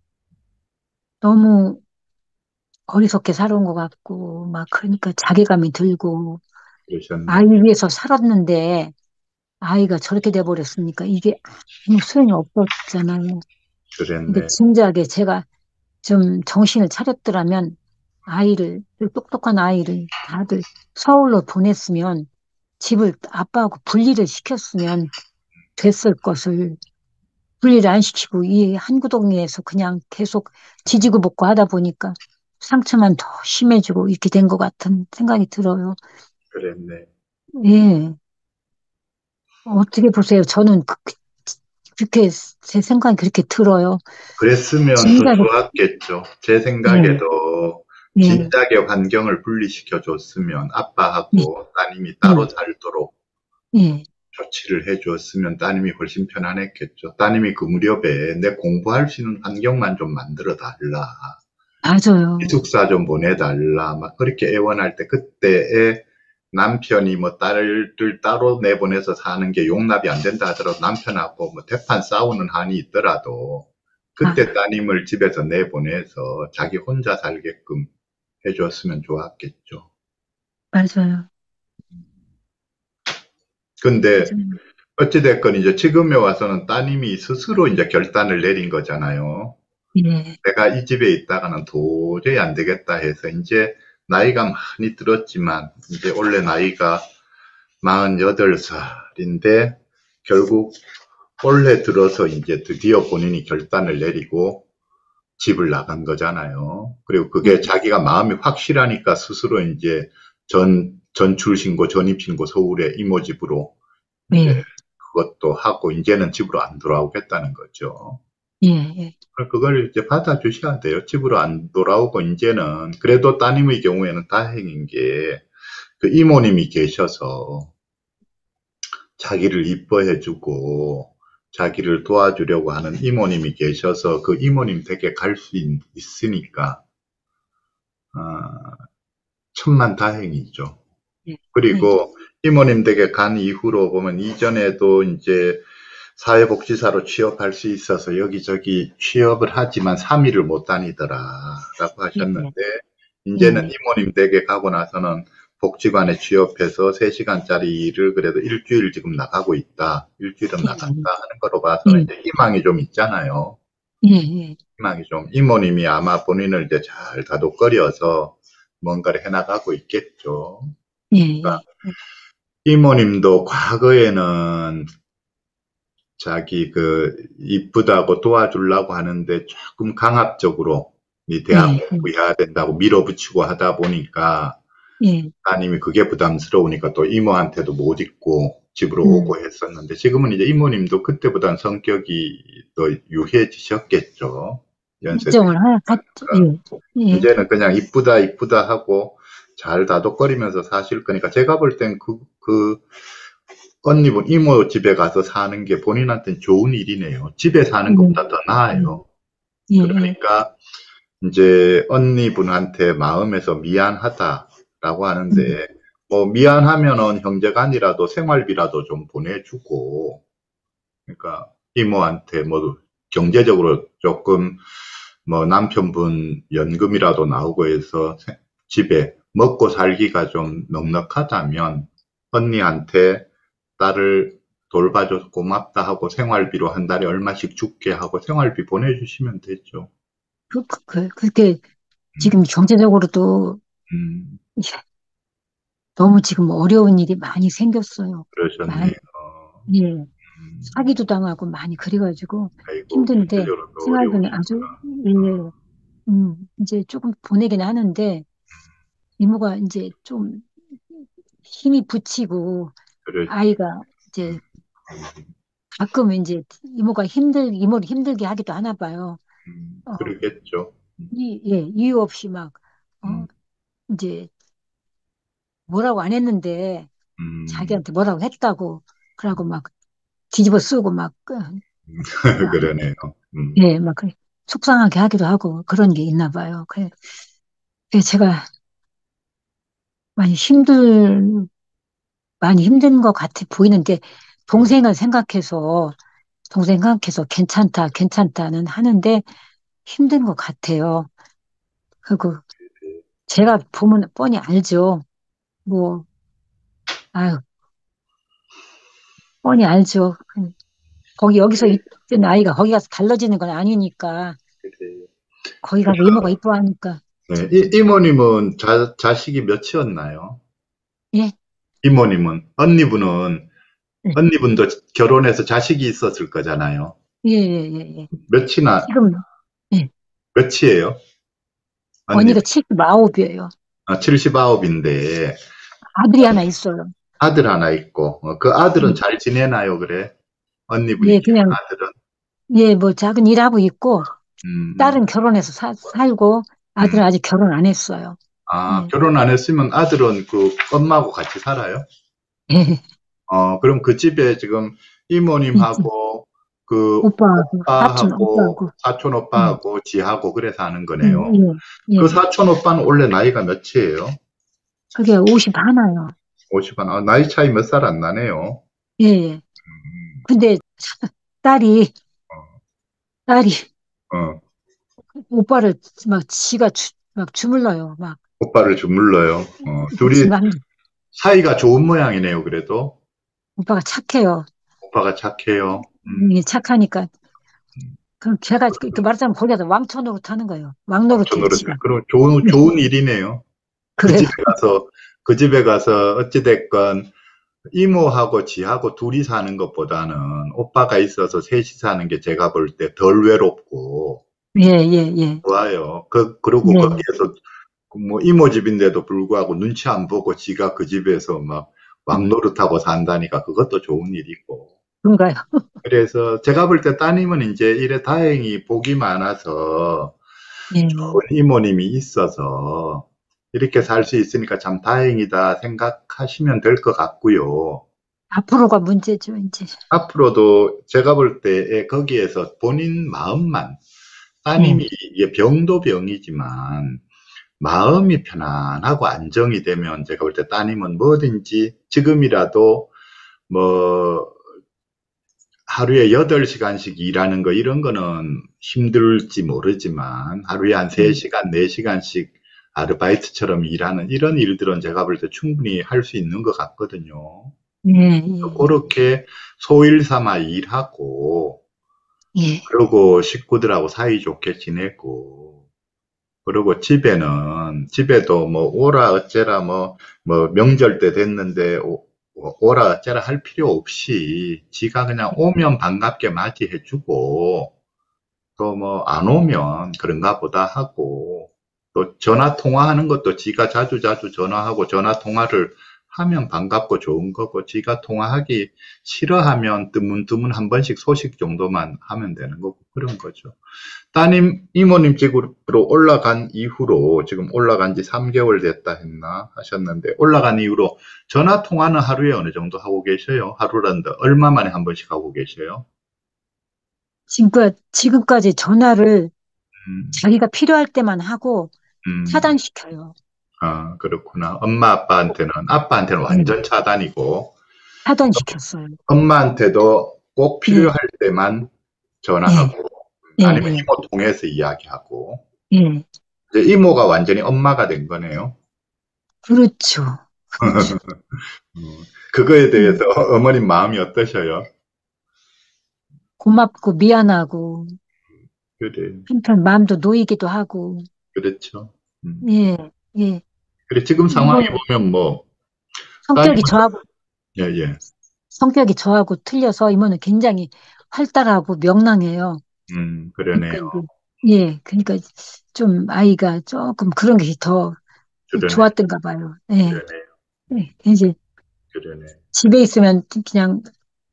너무 어리석게 살아온 것 같고, 막 그러니까 자괴감이 들고, 아이 그러셨네. 위해서 살았는데, 아이가 저렇게 돼버렸으니까 이게 아무 소용이 없었잖아요. 근데 그랬네. 진작에 제가 좀 정신을 차렸더라면 그 똑똑한 아이를 다들 서울로 보냈으면 집을 아빠하고 분리를 시켰으면 됐을 것을 분리를 안 시키고 이 한 구덩이에서 그냥 계속 지지고 볶고 하다 보니까 상처만 더 심해지고 이렇게 된 것 같은 생각이 들어요. 그랬네. 예. 어떻게 보세요? 저는 그렇게 제 생각이 그렇게 들어요. 그랬으면 더 진작에 좋았겠죠. 제 예, 생각에도 예, 진작에 환경을 분리시켜 줬으면 예, 아빠하고 따님이 따로 예, 살도록 예, 조치를 해 주었으면 따님이 훨씬 편안했겠죠. 따님이 그 무렵에 내 공부할 수 있는 환경만 좀 만들어 달라. 맞아요. 기숙사 좀 보내달라. 막 그렇게 애원할 때 그때에 남편이 뭐 딸들 따로 내보내서 사는 게 용납이 안 된다 하더라도 남편하고 뭐 대판 싸우는 한이 있더라도 그때 아, 따님을 집에서 내보내서 자기 혼자 살게끔 해줬으면 좋았겠죠. 맞아요. 근데 맞아요. 어찌됐건 이제 지금에 와서는 따님이 스스로 이제 결단을 내린 거잖아요. 예, 내가 이 집에 있다가는 도저히 안 되겠다 해서 이제 나이가 많이 들었지만 이제 원래 나이가 48살인데 결국 올해 들어서 이제 드디어 본인이 결단을 내리고 집을 나간 거잖아요. 그리고 그게 예, 자기가 마음이 확실하니까 스스로 이제 전출신고, 전입신고 서울의 이모 집으로 이제 예, 그것도 하고 이제는 집으로 안 돌아오겠다는 거죠. 예, 예, 그걸 이제 받아주셔야 돼요. 집으로 안 돌아오고 이제는 그래도 따님의 경우에는 다행인 게 그 이모님이 계셔서 자기를 이뻐해주고 자기를 도와주려고 하는 이모님이 계셔서 그 이모님 댁에 갈 수 있으니까 아, 천만다행이죠. 예, 예, 그리고 이모님 댁에 간 이후로 보면 이전에도 이제 사회복지사로 취업할 수 있어서 여기저기 취업을 하지만 3일을 못 다니더라라고 예, 하셨는데 예, 이제는 예, 이모님 댁에 가고 나서는 복지관에 취업해서 3시간짜리 일을 그래도 일주일 지금 나가고 있다. 일주일은 나간다 하는 거로 봐서는 예, 이제 희망이 좀 있잖아요. 예, 예, 희망이 좀 이모님이 아마 본인을 이제 잘 다독거려서 뭔가를 해나가고 있겠죠. 예, 그러니까 예, 이모님도 과거에는 자기 그 이쁘다고 도와주려고 하는데 조금 강압적으로 네 대학 예, 공부해야 된다고 밀어붙이고 하다 보니까 예, 따님이 그게 부담스러우니까 또 이모한테도 못 있고 집으로 음, 오고 했었는데 지금은 이제 이모님도 그때보단 성격이 더 유해지셨겠죠. 연세도 인정을 하죠. 있으니까. 예, 예, 이제는 그냥 이쁘다 이쁘다 하고 잘 다독거리면서 사실 거니까 제가 볼 땐 그 언니분 이모 집에 가서 사는 게 본인한테는 좋은 일이네요. 집에 사는 음, 것보다 더 음, 나아요. 예, 예, 그러니까 이제 언니분한테 마음에서 미안하다라고 음, 하는데 뭐 미안하면은 형제간이라도 생활비라도 좀 보내주고 그러니까 이모한테 뭐 경제적으로 조금 뭐 남편분 연금이라도 나오고 해서 집에 먹고 살기가 좀 넉넉하다면 언니한테 딸을 돌봐줘서 고맙다 하고 생활비로 한 달에 얼마씩 줄게 하고 생활비 보내주시면 되죠. 그렇게 지금 경제적으로도 음, 너무 지금 어려운 일이 많이 생겼어요. 많이, 그러셨네요. 예. 음, 사기도 당하고 많이 그래가지고 아이고, 힘든데 경제적으로도 생활비는 아주, 어려우시구나. 예, 이제 조금 보내긴 하는데 이모가 이제 좀 힘이 붙이고 그렇지. 아이가 이제 가끔 이제 이모를 힘들게 하기도 하나 봐요. 어, 그러겠죠. 예, 이유 없이 막, 음, 이제 뭐라고 안 했는데 음, 자기한테 뭐라고 했다고 그러고 막 뒤집어 쓰고 막, 막, 그러네요. 예, 막 그래. 속상하게 하기도 하고 그런 게 있나 봐요. 그래서 제가 많이 많이 힘든 것 같아 보이는데 음, 동생을 생각해서, 동생 생각해서 괜찮다, 괜찮다는 하는데 힘든 것 같아요. 그리고 제가 보면 뻔히 알죠. 뭐, 아유, 뻔히 알죠. 여기서 네, 있던 아이가 거기 가서 달라지는 건 아니니까, 그래요. 거기 가서 이모가 이뻐하니까, 네, 이모님은 자식이 몇이었나요? 예, 이모님은, 예, 언니분도 결혼해서 자식이 있었을 거잖아요. 예, 예, 예. 예. 몇이나, 지금, 예, 몇이에요? 언니, 언니가 79이에요. 79인데, 아들이 하나 있어요. 아들 하나 있고, 그 아들은 예, 잘 지내나요, 그래? 언니분이 예, 키운 그냥, 아들은? 예, 뭐 작은 일하고 있고, 음, 딸은 결혼해서 살고, 음. 아들은 아직 결혼 안 했어요. 아, 예, 결혼 안 했으면 아들은 그 엄마하고 같이 살아요? 예, 그럼 그 집에 지금 있지. 이모님하고 그 오빠하고, 사촌 오빠하고 오빠하고, 사촌 예, 오빠하고 지하고 그래 사는 예, 거네요. 예, 그 예. 사촌 오빠는 원래 나이가 몇이에요? 그게 50 하나요. 50한, 나이 차이 몇 살 안 나네요. 예, 예. 음, 근데 딸이, 딸이 어, 오빠를 막 막 주물러요. 막, 오빠를 주물러요. 둘이 지금 한 사이가 좋은 모양이네요, 그래도. 오빠가 착해요. 오빠가 착해요. 착하니까. 그럼 제가 그 말하자면 거기 가서 왕처 노릇하는 거예요. 왕 왕초 노릇해요, 노릇. 지가. 그럼 좋은 일이네요. 그 그래요. 집에 가서, 그 집에 가서 어찌됐건 이모하고 지하고 둘이 사는 것보다는 오빠가 있어서 셋이 사는 게 제가 볼 때 덜 외롭고 예, 예, 예. 좋아요. 그리고 네. 거기에서 그뭐 이모 집인데도 불구하고 눈치 안 보고 지가 그 집에서 막 왕노릇하고 산다니까 그것도 좋은 일이고. 그런가요? 그래서 제가 볼 때 따님은 이제 이래 다행히 복이 많아서 예. 좋은 이모님이 있어서 이렇게 살 수 있으니까 참 다행이다 생각하시면 될 것 같고요. 앞으로가 문제죠, 이제. 앞으로도 제가 볼 때 거기에서 본인 마음만, 예. 따님이 이게 병도 병이지만 마음이 편안하고 안정이 되면 제가 볼 때 따님은 뭐든지 지금이라도 뭐 하루에 8시간씩 일하는 거 이런 거는 힘들지 모르지만 하루에 한 예. 3시간, 4시간씩 아르바이트처럼 일하는 이런 일들은 제가 볼 때 충분히 할 수 있는 것 같거든요. 예, 예, 그렇게 소일 삼아 일하고 예. 그러고 식구들하고 사이좋게 지내고, 그리고 집에도 뭐 오라 어째라 뭐 명절 때 됐는데 오라 어째라 할 필요 없이 지가 그냥 오면 반갑게 맞이해주고, 또 뭐 안 오면 그런가 보다 하고, 또 전화 통화하는 것도 지가 자주자주 전화하고 전화 통화를 하면 반갑고 좋은 거고, 지가 통화하기 싫어하면 드문드문 한 번씩 소식 정도만 하면 되는 거고 그런 거죠. 따님 이모님 집으로 올라간 이후로 지금 올라간 지 3개월 됐다 했나 하셨는데, 올라간 이후로 전화 통화는 하루에 어느 정도 하고 계셔요? 하루란다 얼마 만에 한 번씩 하고 계셔요? 지금까지 전화를 음, 자기가 필요할 때만 하고 음. 차단시켜요. 아, 그렇구나. 아빠한테는 예. 완전 차단이고, 차단시켰어요. 엄마한테도 꼭 예, 필요할 때만 예, 전화하고, 예, 아니면 예, 이모 통해서 이야기하고, 예. 이제 이모가 완전히 엄마가 된 거네요. 그렇죠. 그렇죠. 그거에 음, 대해서 어머님 마음이 어떠셔요? 고맙고 미안하고 그래, 한편 마음도 놓이기도 하고 그렇죠. 음. 예, 예. 그래, 지금 상황에 이모는 보면 뭐, 따님은, 성격이 저하고, 예, 예. 성격이 저하고 틀려서 이모는 굉장히 활달하고 명랑해요. 그러네요. 그러니까 이제, 예, 그러니까 좀 아이가 조금 그런 것이 더 그러네, 좋았던가 봐요. 예, 그러네요. 예. 이제 그러네. 집에 있으면 그냥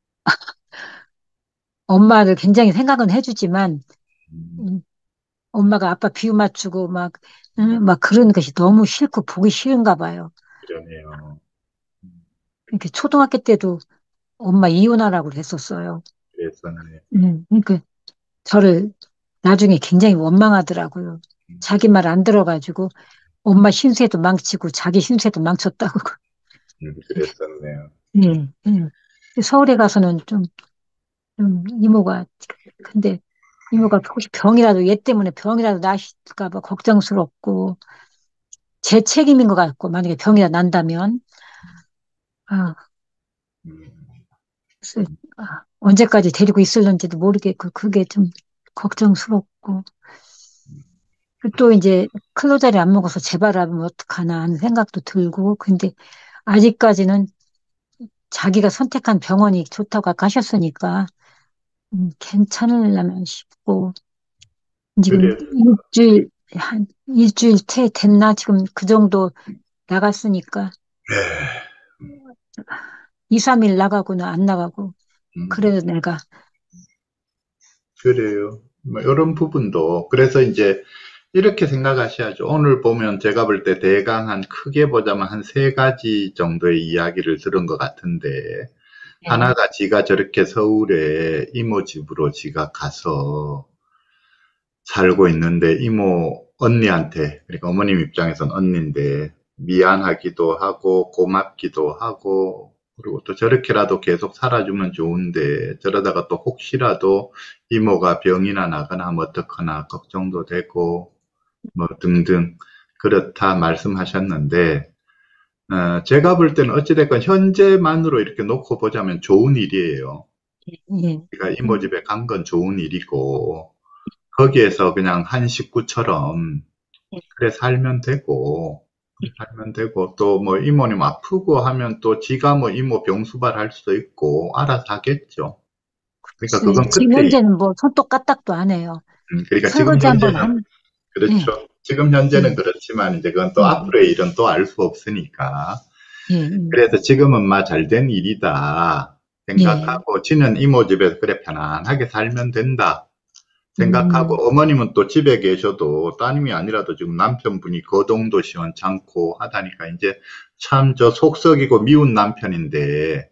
엄마를 굉장히 생각은 해주지만, 음, 음, 엄마가 아빠 비유 맞추고 막 그런 것이 너무 싫고 보기 싫은가 봐요. 그러네요. 음, 이렇게 초등학교 때도 엄마 이혼하라고 그랬었어요. 그랬었네. 그러니까 저를 나중에 굉장히 원망하더라고요. 음, 자기 말 안 들어가지고 엄마 신세도 망치고 자기 신세도 망쳤다고. 그랬었네요. 예, 예. 서울에 가서는 좀 이모가, 근데 이모가 혹시 병이라도, 얘 때문에 병이라도 나실까 봐 걱정스럽고, 제 책임인 것 같고, 만약에 병이라도 난다면, 아, 음, 그래서, 언제까지 데리고 있을런지도 모르겠고, 그게 좀 걱정스럽고, 또 이제 클로자리 안 먹어서 재발하면 어떡하나 하는 생각도 들고, 근데 아직까지는 자기가 선택한 병원이 좋다고 아까 하셨으니까, 괜찮으려면 싶고, 지금 그래. 한 일주일 됐나? 지금 그 정도 나갔으니까, 네. 2, 3일 나가고는 안 나가고, 음, 그래도 내가, 그래요. 뭐, 이런 부분도, 그래서 이제, 이렇게 생각하셔야죠. 오늘 보면 제가 볼 때 대강 한 크게 보자면 한 세 가지 정도의 이야기를 들은 것 같은데, 네, 하나가 지가 저렇게 서울에 이모 집으로 지가 가서 살고 있는데 이모 언니한테, 그러니까 어머님 입장에선 언니인데 미안하기도 하고 고맙기도 하고 그리고 또 저렇게라도 계속 살아주면 좋은데 저러다가 또 혹시라도 이모가 병이나 나거나 하면 어떡하나 걱정도 되고 뭐 등등 그렇다 말씀하셨는데 제가 볼 때는 어찌됐건 현재만으로 이렇게 놓고 보자면 좋은 일이에요. 예, 그러니까 이모 집에 간 건 좋은 일이고 거기에서 그냥 한 식구처럼 예, 그래 살면 되고 그래 살면 되고 또 뭐 이모님 아프고 하면 또 지가 뭐 이모 병수발 할 수도 있고 알아서 하겠죠. 그러니까 그래서 그건 지금 그때 현재는 뭐 손톱 까딱도 안 해요. 그러니까 지금 설거지 한번 현재는 한, 예, 그렇죠. 지금 현재는 예, 그렇지만 이제 그건 또 예, 앞으로의 일은 또 알 수 없으니까 예, 그래서 지금은 마 잘 된 일이다 예, 생각하고 지는 이모 집에서 그래 편안하게 살면 된다 생각하고 음, 어머님은 또 집에 계셔도 따님이 아니라도 지금 남편분이 거동도 시원찮고 하다니까 이제 참 저 속썩이고 미운 남편인데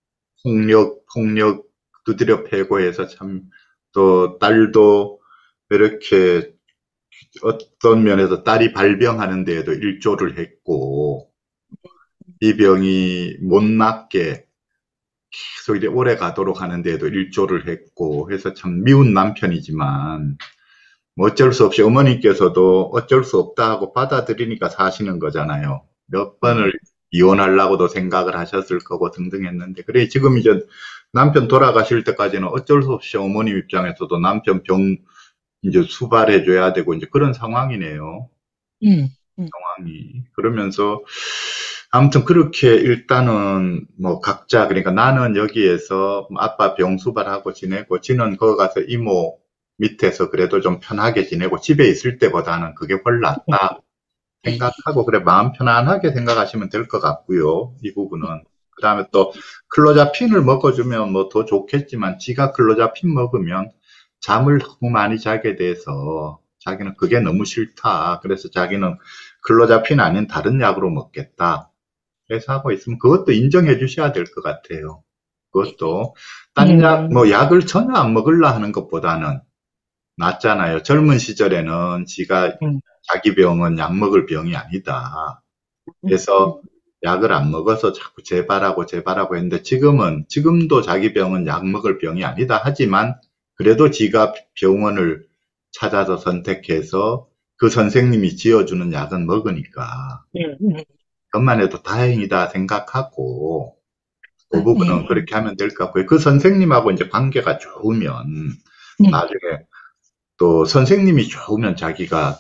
폭력 두드려 패고 해서 참 또 딸도 이렇게 어떤 면에서 딸이 발병하는 데에도 일조를 했고 이 병이 못 낫게 계속 이제 오래 가도록 하는 데에도 일조를 했고 해서 참 미운 남편이지만 뭐 어쩔 수 없이 어머니께서도 어쩔 수 없다 하고 받아들이니까 사시는 거잖아요. 몇 예, 번을 이혼하려고도 생각을 하셨을 거고 등등 했는데, 그래, 지금 이제 남편 돌아가실 때까지는 어쩔 수 없이 어머님 입장에서도 남편 병 이제 수발해줘야 되고 이제 그런 상황이네요. 예, 예, 상황이. 그러면서 아무튼 그렇게 일단은 뭐 각자 그러니까 나는 여기에서 뭐 아빠 병수발하고 지내고 지는 거기 가서 이모 밑에서 그래도 좀 편하게 지내고 집에 있을 때보다는 그게 훨 예, 낫다 생각하고 그래 마음 편안하게 생각하시면 될 것 같고요. 이 부분은. 그다음에 또 클로자핀을 먹어주면 뭐 더 좋겠지만 지가 클로자핀 먹으면 잠을 너무 많이 자게 돼서 자기는 그게 너무 싫다. 그래서 자기는 클로자핀 아닌 다른 약으로 먹겠다. 그래서 하고 있으면 그것도 인정해 주셔야 될 것 같아요. 그것도 딴 약, 예, 뭐 약을 전혀 안 먹으려 하는 것보다는 낫잖아요. 젊은 시절에는 지가 예, 자기 병은 약 먹을 병이 아니다. 그래서 약을 안 먹어서 자꾸 재발하고 했는데 지금도 자기 병은 약 먹을 병이 아니다. 하지만 그래도 지가 병원을 찾아서 선택해서 그 선생님이 지어주는 약은 먹으니까 예, 예, 그것만 해도 다행이다 생각하고 그 부분은 예, 그렇게 하면 될 것 같고요. 그 선생님하고 이제 관계가 좋으면 예, 나중에 또 선생님이 좋으면 자기가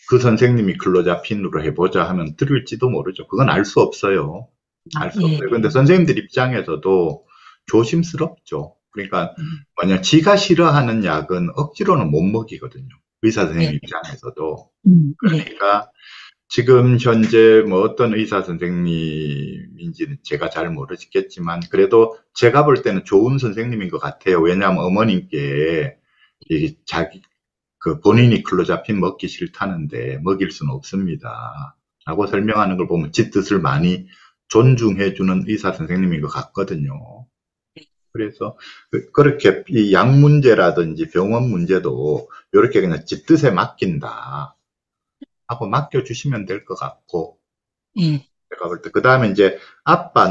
그 선생님이 클로자핀으로 해보자 하면 들을지도 모르죠. 그건 알 수 없어요. 아, 알 수 예. 없어요. 근데 선생님들 입장에서도 조심스럽죠. 그러니까 음, 만약 지가 싫어하는 약은 억지로는 못 먹이거든요. 의사 예. 선생님 입장에서도. 예. 그러니까 지금 현재 뭐 어떤 의사 선생님인지는 제가 잘 모르겠지만 그래도 제가 볼 때는 좋은 선생님인 것 같아요. 왜냐하면 어머님께 이 자기 그 본인이 클로자핀 먹기 싫다는데 먹일 수는 없습니다. 라고 설명하는 걸 보면 지 뜻을 많이 존중해주는 의사 선생님인 것 같거든요. 그래서 그렇게 이 약 문제라든지 병원 문제도 이렇게 그냥 지 뜻에 맡긴다 하고 맡겨주시면 될 것 같고 예. 제가 볼 때 그 다음에 이제 아빠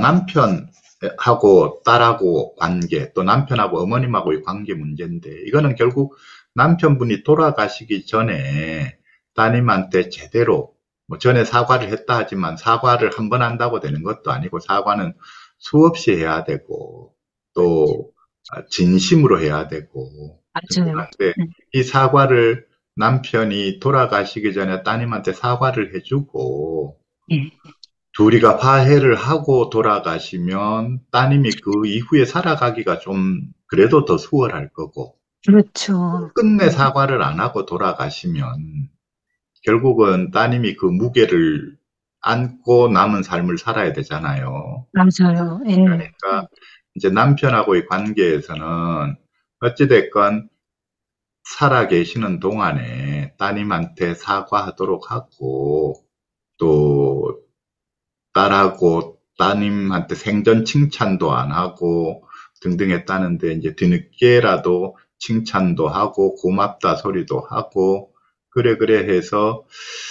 남편하고 딸하고 관계 또 남편하고 어머님하고의 관계 문제인데 이거는 결국 남편분이 돌아가시기 전에 따님한테 제대로 뭐 전에 사과를 했다 하지만 사과를 한 번 한다고 되는 것도 아니고 사과는 수없이 해야 되고 또 진심으로 해야 되고 맞아요. 등등한데 이 사과를 남편이 돌아가시기 전에 따님한테 사과를 해주고 예. 둘이가 화해를 하고 돌아가시면 따님이 그 이후에 살아가기가 좀 그래도 더 수월할 거고 그렇죠. 끝내 사과를 안 하고 돌아가시면 결국은 따님이 그 무게를 안고 남은 삶을 살아야 되잖아요. 맞아요. 예. 그러니까 이제 남편하고의 관계에서는 어찌됐건 살아 계시는 동안에 따님한테 사과하도록 하고 또 딸하고 따님한테 생전 칭찬도 안 하고 등등 했다는데 이제 뒤늦게라도 칭찬도 하고 고맙다 소리도 하고 그래 그래 해서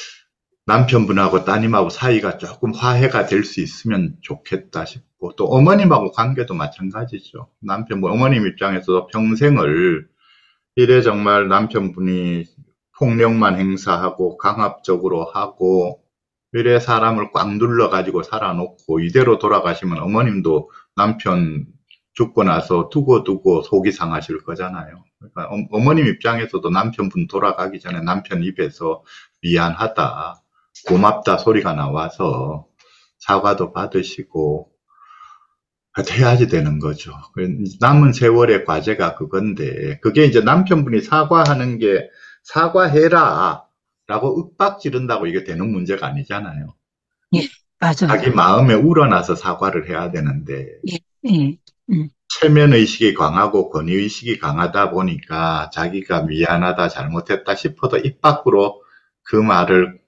남편분하고 따님하고 사이가 조금 화해가 될 수 있으면 좋겠다 싶고 또 어머님하고 관계도 마찬가지죠. 남편분 어머님 입장에서도 평생을 이래 정말 남편분이 폭력만 행사하고 강압적으로 하고 이래 사람을 꽉 눌러가지고 살아놓고 이대로 돌아가시면 어머님도 남편 죽고 나서 두고두고 속이 상하실 거잖아요. 그러니까 어머님 입장에서도 남편분 돌아가기 전에 남편 입에서 미안하다, 고맙다 소리가 나와서 사과도 받으시고 해야지 되는 거죠. 남은 세월의 과제가 그건데, 그게 이제 남편분이 사과하는 게 사과해라 라고 윽박 지른다고 이게 되는 문제가 아니잖아요. 예. 자기 맞아요. 마음에 우러나서 사과를 해야 되는데, 예. 예. 체면의식이 강하고 권위의식이 강하다 보니까 자기가 미안하다, 잘못했다 싶어도 입 밖으로 그 말을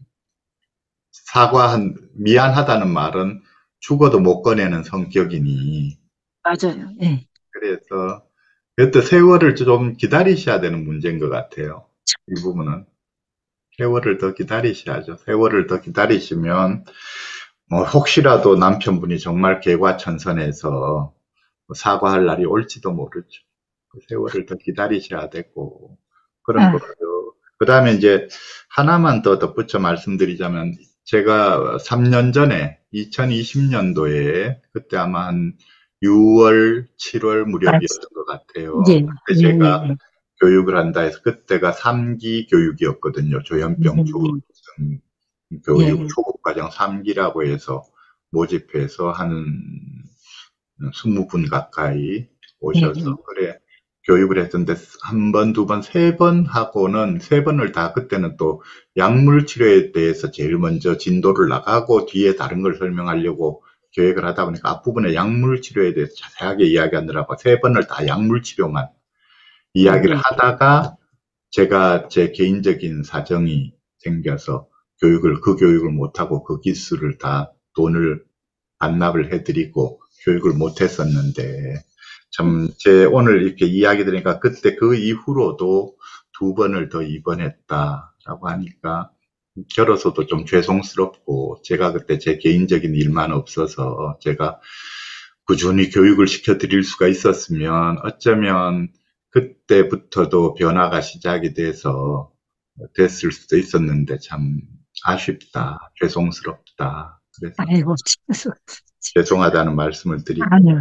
미안하다는 말은 죽어도 못 꺼내는 성격이니, 맞아요. 예. 그래서 그때 세월을 좀 기다리셔야 되는 문제인 것 같아요. 이 부분은. 세월을 더 기다리셔야죠. 세월을 더 기다리시면 혹시라도 남편분이 정말 개과천선해서 사과할 날이 올지도 모르죠. 그 세월을 더 기다리셔야 되고 그런 아, 거죠. 그 다음에 이제 하나만 더 덧붙여 말씀드리자면 제가 3년 전에 2020년도에 그때 아마 한 6월, 7월 맞, 무렵이었던 것 같아요. 예. 그때 예. 제가 예. 교육을 한다 해서 그때가 3기 교육이었거든요. 조현병 초급증 교육 예. 초급과정 3기라고 해서 모집해서 한 20분 가까이 예. 오셔서 그래 교육을 했던데 한 번, 두 번, 세 번 하고는 세 번을 다 그때는 또 약물 치료에 대해서 제일 먼저 진도를 나가고 뒤에 다른 걸 설명하려고 계획을 하다 보니까 앞부분에 약물 치료에 대해서 자세하게 이야기하느라고 세 번을 다 약물 치료만 이야기를 예. 하다가 제가 제 개인적인 사정이 생겨서 그 교육을 못하고 그 기술을 다 돈을 반납을 해드리고 교육을 못했었는데 참 제 오늘 이렇게 이야기 들으니까 그때 그 이후로도 두 번을 더 입원했다라고 하니까 결어서도 좀 죄송스럽고 제가 그때 제 개인적인 일만 없어서 제가 꾸준히 교육을 시켜드릴 수가 있었으면 어쩌면 그때부터도 변화가 시작이 돼서 됐을 수도 있었는데 참 아쉽다, 죄송스럽다. 그래서 아이고, 죄송하다는 말씀을 드리고 아니요.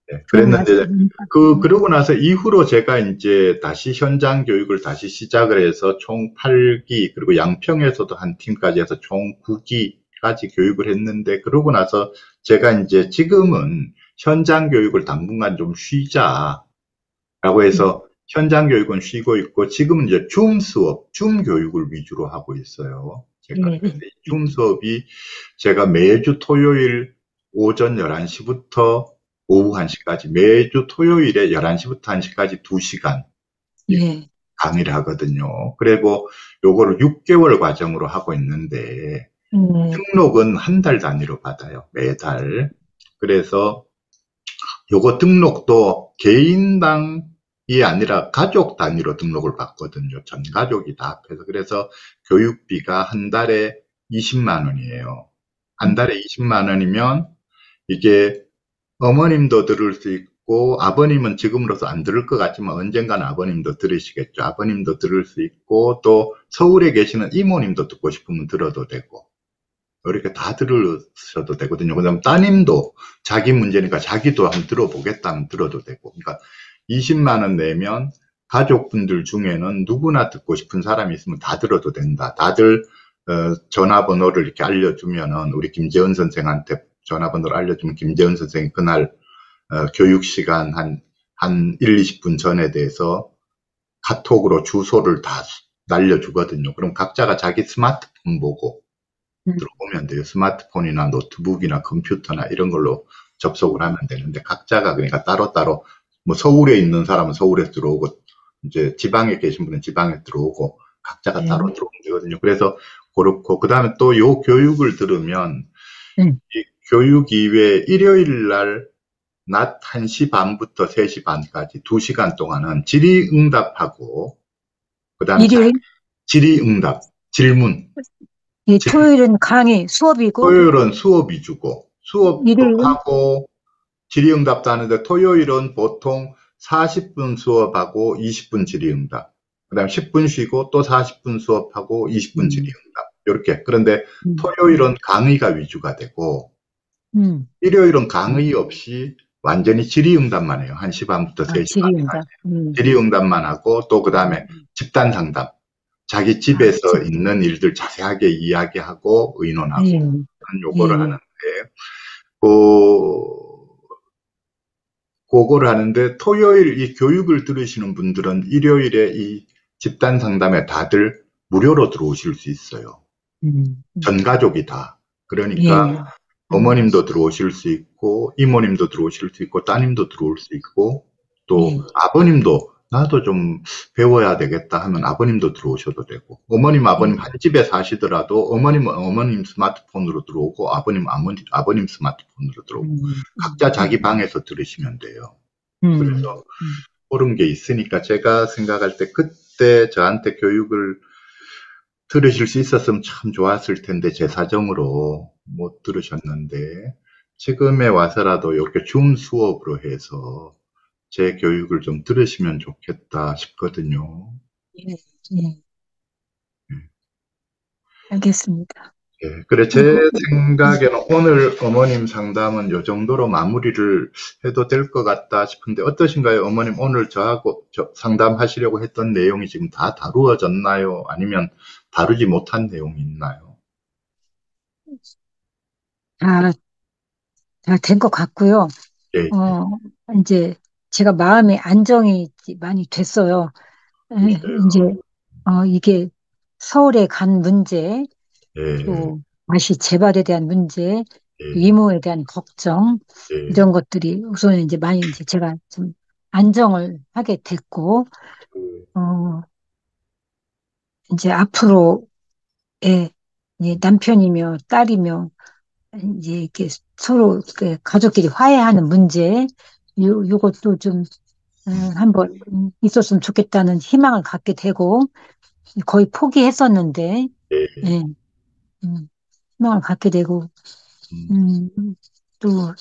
예, 좋은 그랬는데, 말씀입니다. 그러고 나서 이후로 제가 이제 다시 현장 교육을 다시 시작을 해서 총 8기, 그리고 양평에서도 한 팀까지 해서 총 9기까지 교육을 했는데, 그러고 나서 제가 이제 지금은 현장 교육을 당분간 좀 쉬자라고 음, 해서 현장 교육은 쉬고 있고, 지금은 이제 줌 수업, 줌 교육을 위주로 하고 있어요. 제가. 예, 그래서 예, 이 줌 수업이 제가 매주 토요일 오전 11시부터 오후 1시까지, 매주 토요일에 11시부터 1시까지 2시간 예, 강의를 하거든요. 그리고 요거를 6개월 과정으로 하고 있는데, 예, 등록은 한 달 단위로 받아요. 매달. 그래서 요거 등록도 개인당이 아니라 가족 단위로 등록을 받거든요. 전 가족이 다 합해서. 그래서 교육비가 한 달에 20만 원이에요. 한 달에 20만 원이면 이게 어머님도 들을 수 있고, 아버님은 지금으로서 안 들을 것 같지만 언젠가는 아버님도 들으시겠죠. 아버님도 들을 수 있고, 또 서울에 계시는 이모님도 듣고 싶으면 들어도 되고, 이렇게 다 들으셔도 되거든요. 그다음 따님도 자기 문제니까 자기도 한번 들어보겠다 하면 들어도 되고. 그러니까 20만 원 내면 가족분들 중에는 누구나 듣고 싶은 사람이 있으면 다 들어도 된다. 다들 전화번호를 이렇게 알려주면은 우리 김재은 선생한테 전화번호를 알려주면 김재은 선생이 그날 교육 시간 한 1, 20분 전에 대해서 카톡으로 주소를 다 날려주거든요. 그럼 각자가 자기 스마트폰 보고 음, 들어오면 돼요. 스마트폰이나 노트북이나 컴퓨터나 이런 걸로 접속을 하면 되는데, 각자가 그러니까 따로따로, 뭐 서울에 있는 사람은 서울에 들어오고, 이제 지방에 계신 분은 지방에 들어오고, 각자가 예, 따로 들어오면 되거든요. 그래서 그렇고, 그 다음에 또 요 교육을 들으면, 예. 이 교육 이외에 일요일 날 낮 1시 반부터 3시 반까지 2시간 동안은 질의응답하고, 그 다음에 일요일, 질의응답, 질문, 예, 토요일은 강의, 수업이고, 토요일은 수업 위주고, 수업도 일요일은, 하고, 질의응답도 하는데, 토요일은 보통 40분 수업하고 20분 질의응답. 그 다음 10분 쉬고 또 40분 수업하고 20분 음, 질의응답. 이렇게. 그런데 음, 토요일은 강의가 위주가 되고, 음. 일요일은 강의 없이 완전히 질의응답만 해요. 1시 반부터 아, 3시 반까지. 질의응답. 질의응답만 하고, 또 그 다음에 음. 집단 상담. 자기 아, 집에서 있는 일들 자세하게 이야기하고 의논하고 예, 하는 예, 요거를 예. 하는데, 그, 그거를 하는데 토요일 이 교육을 들으시는 분들은 일요일에 이 집단 상담에 다들 무료로 들어오실 수 있어요. 음. 전 가족이 다. 예, 그러니까 음, 어머님도 들어오실 수 있고, 이모님도 들어오실 수 있고, 따님도 들어올 수 있고, 또 예, 아버님도 나도 좀 배워야 되겠다 하면 아버님도 들어오셔도 되고, 어머님, 아버님 예, 한 집에 사시더라도 어머님은 어머님 스마트폰으로 들어오고, 아버님 스마트폰으로 들어오고, 음, 각자 음, 자기 방에서 들으시면 돼요. 음, 그래서 음, 그런 게 있으니까 제가 생각할 때 그때 저한테 교육을 들으실 수 있었으면 참 좋았을 텐데 제 사정으로 못 들으셨는데, 지금에 와서라도 이렇게 줌 수업으로 해서 제 교육을 좀 들으시면 좋겠다 싶거든요. 예, 예, 알겠습니다. 그래, 제 그리고, 생각에는 오늘 어머님 상담은 요 정도로 마무리를 해도 될 것 같다 싶은데 어떠신가요? 어머님 오늘 저하고 상담하시려고 했던 내용이 지금 다 다루어졌나요? 아니면 다루지 못한 내용이 있나요? 다, 다 된 것 같고요. 예, 어, 이제 제가 마음의 안정이 많이 됐어요. 이제, 그러세요. 이게 서울에 간 문제, 예, 또 다시 재발에 대한 문제, 또 예, 이모에 대한 걱정, 예. 이런 것들이 우선 이제 많이 이제 제가 좀 안정을 하게 됐고, 그, 어, 이제 앞으로의 이제 남편이며 딸이며 이제 이렇게 서로 그 가족끼리 화해하는 문제, 요것도 좀 한번 있었으면 좋겠다는 희망을 갖게 되고 거의 포기했었는데, 예, 예, 희망을 갖게 되고, 음, 음, 또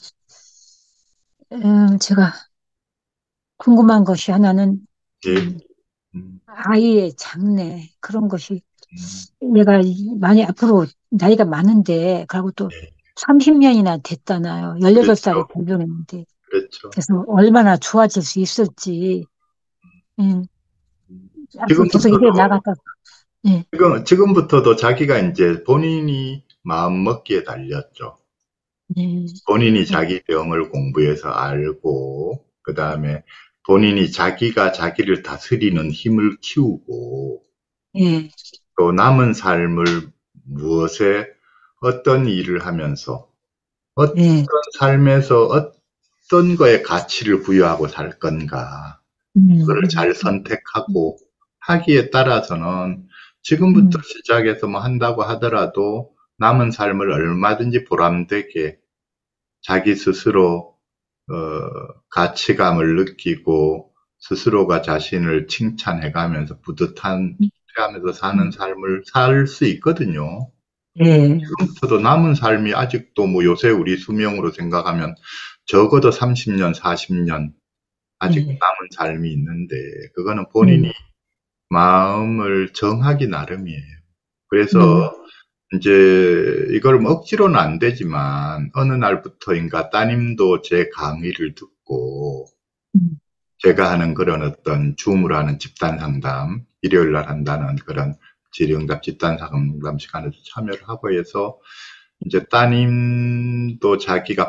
제가 궁금한 것이 하나는 예, 음, 음, 아이의 장래 그런 것이 음, 얘가 많이 앞으로 나이가 많은데 그리고 또 예, 30년이나 됐잖아요. 그렇죠. 18살에 결정했는데 그렇죠. 그래서 얼마나 좋아질 수 있을지, 예, 앞으로 계속 지금부터도, 이래 나가다, 예, 지금부터도 자기가 이제 본인이 마음 먹기에 달렸죠. 예, 본인이 예, 자기 병을 공부해서 알고, 그 다음에 본인이 자기가 자기를 다스리는 힘을 키우고, 예, 또 남은 삶을 무엇에 어떤 일을 하면서 어떤 예, 삶에서 어떤 거에 가치를 부여하고 살 건가 그거를 잘 음, 선택하고 하기에 따라서는 지금부터 음, 시작해서 뭐 한다고 하더라도 남은 삶을 얼마든지 보람되게 자기 스스로 가치감을 느끼고 스스로가 자신을 칭찬해가면서 뿌듯한 해가면서 사는 음, 삶을 살 수 있거든요. 예, 지금부터도 남은 삶이 아직도 뭐 요새 우리 수명으로 생각하면 적어도 30년, 40년 아직 예, 남은 삶이 있는데 그거는 예, 본인이 마음을 정하기 나름이에요. 그래서 음, 이제 이걸 뭐 억지로는 안 되지만 어느 날부터인가 따님도 제 강의를 듣고 음, 제가 하는 그런 어떤 줌으로 하는 집단 상담, 일요일 날 한다는 그런 질의응답 집단 상담 시간에도 참여를 하고 해서 이제 따님도 자기가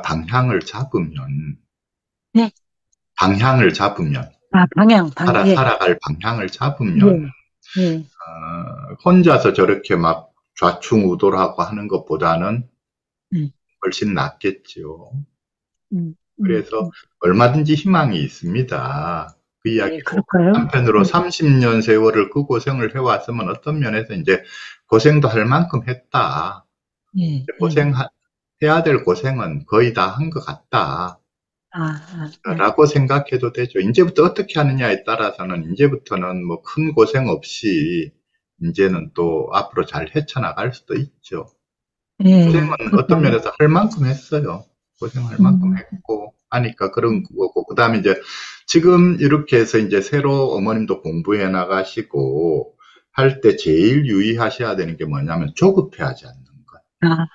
네, 방향을 잡으면, 아, 예, 살아갈 방향을 잡으면, 예, 예, 혼자서 저렇게 막 좌충우돌하고 하는 것보다는 음, 훨씬 낫겠죠. 음, 음, 그래서 얼마든지 희망이 있습니다. 그 예, 이야기로 그럴까요? 한편으로 예, 30년 세월을 그 고생을 해왔으면 어떤 면에서 이제 고생도 할 만큼 했다. 예, 예, 해야 될 고생은 거의 다 한 것 같다. 예, 라고 생각해도 되죠. 이제부터 어떻게 하느냐에 따라서는 이제부터는 뭐 큰 고생 없이 이제는 또 앞으로 잘 헤쳐나갈 수도 있죠. 예, 고생은 어떤 그럴까요? 면에서 할 만큼 했어요. 고생할 만큼 음, 했고 하니까 그런 거고 그다음에 이제 지금 이렇게 해서 이제 새로 어머님도 공부해 나가시고 할 때 제일 유의하셔야 되는 게 뭐냐면 조급해하지 않는 것. 아,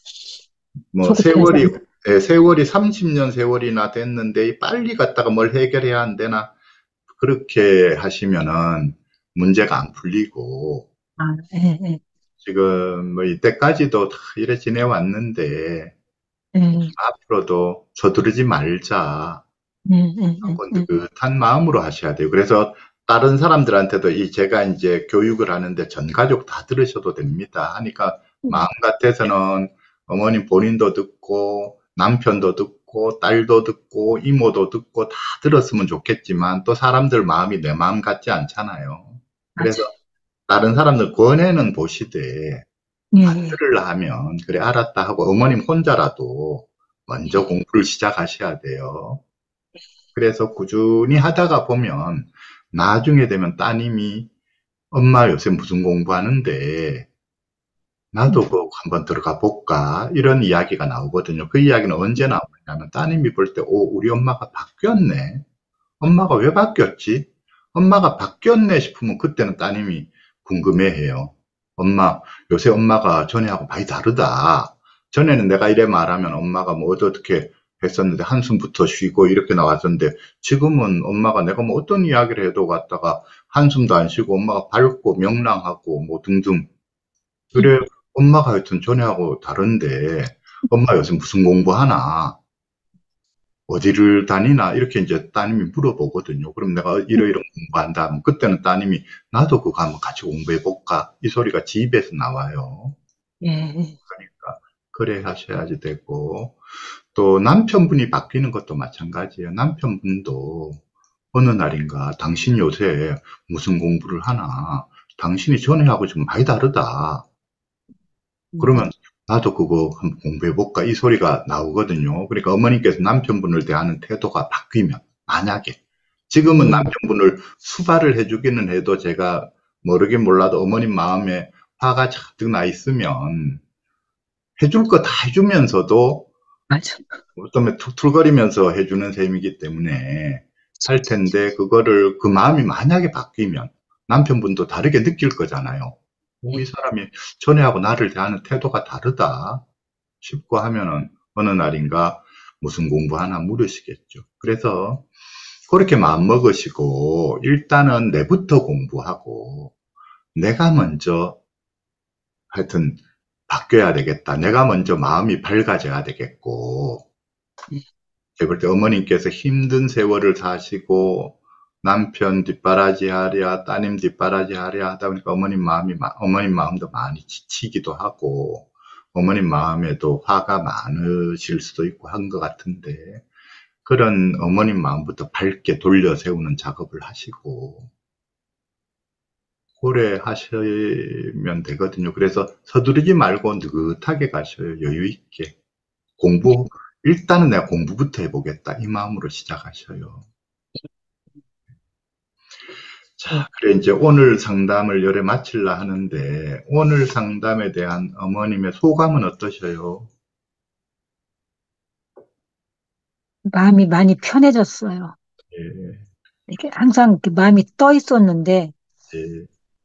뭐 조급해하지 세월이 않다. 세월이 30년 세월이나 됐는데 빨리 갔다가 뭘 해결해야 안 되나 그렇게 하시면은 문제가 안 풀리고 아, 예, 예, 지금 뭐 이때까지도 다 이래 지내왔는데 예, 앞으로도 서두르지 말자 예, 예, 하고 예, 느긋한 마음으로 하셔야 돼요. 그래서 다른 사람들한테도 제가 이제 교육을 하는데 전 가족 다 들으셔도 됩니다. 하니까 마음 같아서는 어머님 본인도 듣고 남편도 듣고 딸도 듣고 이모도 듣고 다 들었으면 좋겠지만 또 사람들 마음이 내 마음 같지 않잖아요. 그래서 맞아요. 다른 사람들 권해는 보시되 예, 안 예, 들으려 하면 그래 알았다 하고 어머님 혼자라도 먼저 예, 공부를 시작하셔야 돼요. 그래서 꾸준히 하다가 보면 나중에 되면 따님이 엄마 요새 무슨 공부하는데 나도 음, 그 한번 들어가 볼까 이런 이야기가 나오거든요. 그 이야기는 언제 나오냐면 따님이 볼 때, 오, 우리 엄마가 바뀌었네. 엄마가 왜 바뀌었지? 엄마가 바뀌었네 싶으면 그때는 따님이 궁금해해요. 엄마, 요새 엄마가 전에하고 많이 다르다. 전에는 내가 이래 말하면 엄마가 뭐 어떻게 했었는데 한숨부터 쉬고 이렇게 나왔었는데 지금은 엄마가 내가 뭐 어떤 이야기를 해도 갖다가 한숨도 안 쉬고 엄마가 밝고 명랑하고 뭐 등등. 그래, 엄마가 하여튼 전에하고 다른데 엄마 요새 무슨 공부하나? 어디를 다니나? 이렇게 이제 따님이 물어보거든요. 그럼 내가 이러이러 공부한다 하면 그때는 따님이 나도 그거 한번 같이 공부해 볼까? 이 소리가 집에서 나와요. 예, 예, 그러니까 그래 하셔야지 되고 또 남편분이 바뀌는 것도 마찬가지예요. 남편분도 어느 날인가 당신 요새 무슨 공부를 하나? 당신이 전에하고 좀 많이 다르다. 음, 그러면 나도 그거 한번 공부해 볼까? 이 소리가 나오거든요. 그러니까 어머니께서 남편분을 대하는 태도가 바뀌면, 만약에, 지금은 예, 남편분을 수발을 해주기는 해도 제가 모르긴 몰라도 어머님 마음에 화가 잔뜩 나 있으면 해줄 거 다 해주면서도 맞아. 어쩌면 툴툴거리면서 해주는 셈이기 때문에 할 텐데 그거를 그 마음이 만약에 바뀌면 남편분도 다르게 느낄 거잖아요. 이 예, 사람이 전에하고 나를 대하는 태도가 다르다 싶고 하면은 어느 날인가 무슨 공부하나 물으시겠죠. 그래서 그렇게 마음먹으시고 일단은 내부터 공부하고 내가 먼저 하여튼 바뀌어야 되겠다. 내가 먼저 마음이 밝아져야 되겠고 예, 제가 볼 때 어머님께서 힘든 세월을 사시고 남편 뒷바라지 하랴 따님 뒷바라지 하랴 하다 보니까 어머님 마음도 많이 지치기도 하고 어머님 마음에도 화가 많으실 수도 있고 한 것 같은데 그런 어머님 마음부터 밝게 돌려 세우는 작업을 하시고 오래 하시면 되거든요. 그래서 서두르지 말고 느긋하게 가셔요. 여유 있게. 일단은 내가 공부부터 해보겠다. 이 마음으로 시작하셔요. 자, 예. 그래, 이제 오늘 상담을 열에 마치려 하는데, 오늘 상담에 대한 어머님의 소감은 어떠셔요? 마음이 많이 편해졌어요. 예, 이게 항상 이렇게 마음이 떠 있었는데, 예,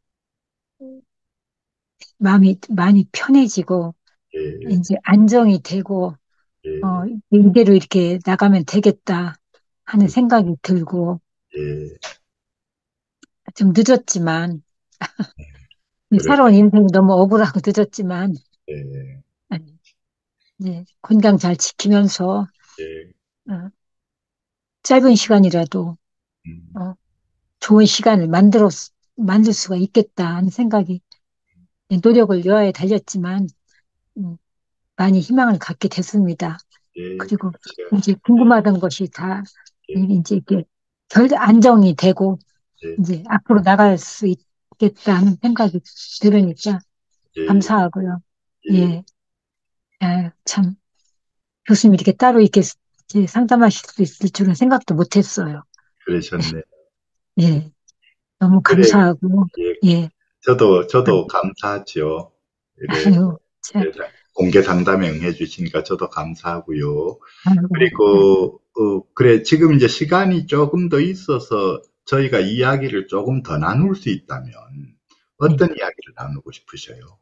마음이 많이 편해지고, 예, 이제 안정이 되고, 예, 이대로 이렇게 나가면 되겠다 하는 생각이 들고, 예, 좀 늦었지만, 그래, 살아온 인생이 너무 억울하고 늦었지만, 예, 아니, 이제 건강 잘 지키면서, 예, 어, 짧은 시간이라도, 음, 어, 좋은 시간을 만들 수가 있겠다 하는 생각이, 노력을 여하에 달렸지만, 음, 많이 희망을 갖게 됐습니다. 예, 그리고 그러세요. 이제 궁금하던 것이 다, 예, 이제 이렇게 안정이 되고, 예, 이제 앞으로 나갈 수 있겠다는 생각이 들으니까 예, 감사하고요. 예, 예, 아, 참, 교수님 이렇게 따로 이렇게 이제 상담하실 수 있을 줄은 생각도 못 했어요. 그러셨네. 예, 너무 그래, 감사하고, 예, 예, 저도 감사하죠. 이래, 아유, 참, 이래 공개 상담에 응해 주시니까 저도 감사하고요. 아유, 그리고 그래 지금 이제 시간이 조금 더 있어서 저희가 이야기를 조금 더 나눌 수 있다면 예. 어떤 이야기를 나누고 싶으셔요?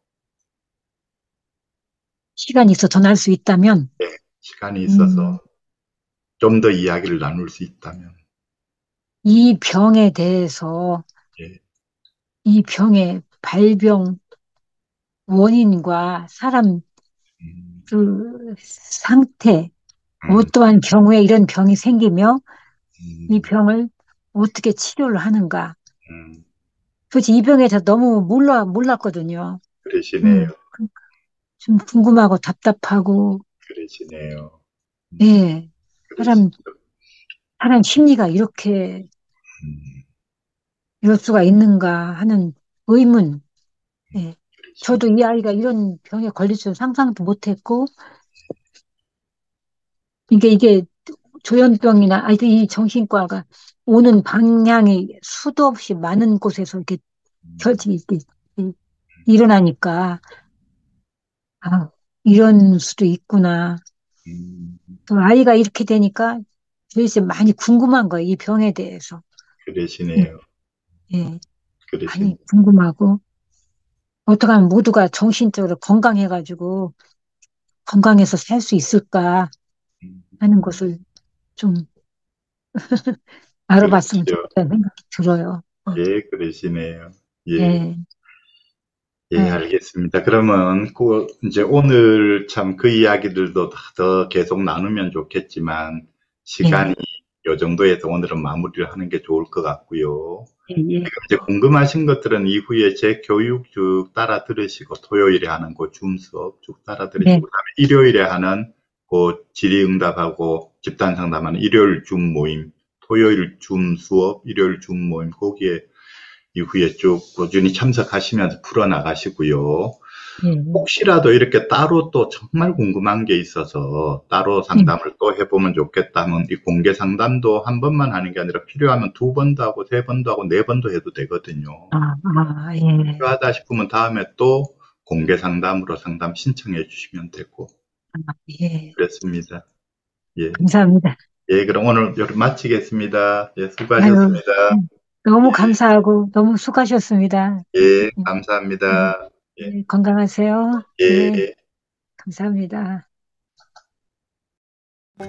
시간이 있어 더 날 수 있다면, 네, 시간이 음, 있어서 좀 더 이야기를 나눌 수 있다면. 이 병에 대해서, 예, 이 병의 발병 원인과 사람 음, 그 상태, 음, 어떠한 경우에 이런 병이 생기며 이 음, 병을 어떻게 치료를 하는가. 음, 솔직히 이 병에 대해서 너무 몰랐거든요. 그러시네요. 음, 좀 궁금하고 답답하고, 그러시네요. 예, 사람, 그러시죠. 사람 심리가 이렇게, 음, 이럴 수가 있는가 하는 의문, 예. 저도 그러시네요. 이 아이가 이런 병에 걸릴 줄 상상도 못했고, 이게 조현병이나, 이 정신과가 오는 방향이 수도 없이 많은 곳에서 이렇게 음, 펼치, 이렇게 일어나니까, 아, 이런 수도 있구나. 음, 또 아이가 이렇게 되니까 도대체 많이 궁금한 거예요, 이 병에 대해서. 예, 그러시네요. 예, 많이 그러시네요. 궁금하고, 어떻게 하면 모두가 정신적으로 건강해가지고, 건강해서 살 수 있을까 음, 하는 것을 좀 알아봤으면 그렇죠. 좋겠다는 생각이 들어요. 예, 그러시네요. 예. 예, 예, 예, 알겠습니다. 그러면 이제 오늘 참 그 이야기들도 더 계속 나누면 좋겠지만 예, 시간이 요 정도에서 오늘은 마무리를 하는 게 좋을 것 같고요. 예, 예, 이제 궁금하신 것들은 이후에 제 교육 쭉 따라 들으시고 토요일에 하는 그 줌 수업 쭉 따라 들으시고 네, 그다음에 일요일에 하는 그 질의응답하고 집단 상담하는 일요일 줌 모임, 토요일 줌 수업, 일요일 줌 모임 거기에 이후에 쭉 꾸준히 참석하시면서 풀어나가시고요. 예, 혹시라도 이렇게 따로 또 정말 궁금한 게 있어서 따로 예. 상담을 또 해보면 좋겠다면 이 공개 상담도 한 번만 하는 게 아니라 필요하면 두 번도 하고 세 번도 하고 네 번도 해도 되거든요. 예, 필요하다 싶으면 다음에 또 공개 상담으로 상담 신청해 주시면 되고 예. 그렇습니다. 예. 감사합니다. 예, 그럼 오늘 여기 마치겠습니다. 예, 아유, 수고하셨습니다. 너무 감사하고 너무 수고하셨습니다. 예, 예, 예, 감사합니다. 예, 예, 건강하세요. 예, 예. 감사합니다.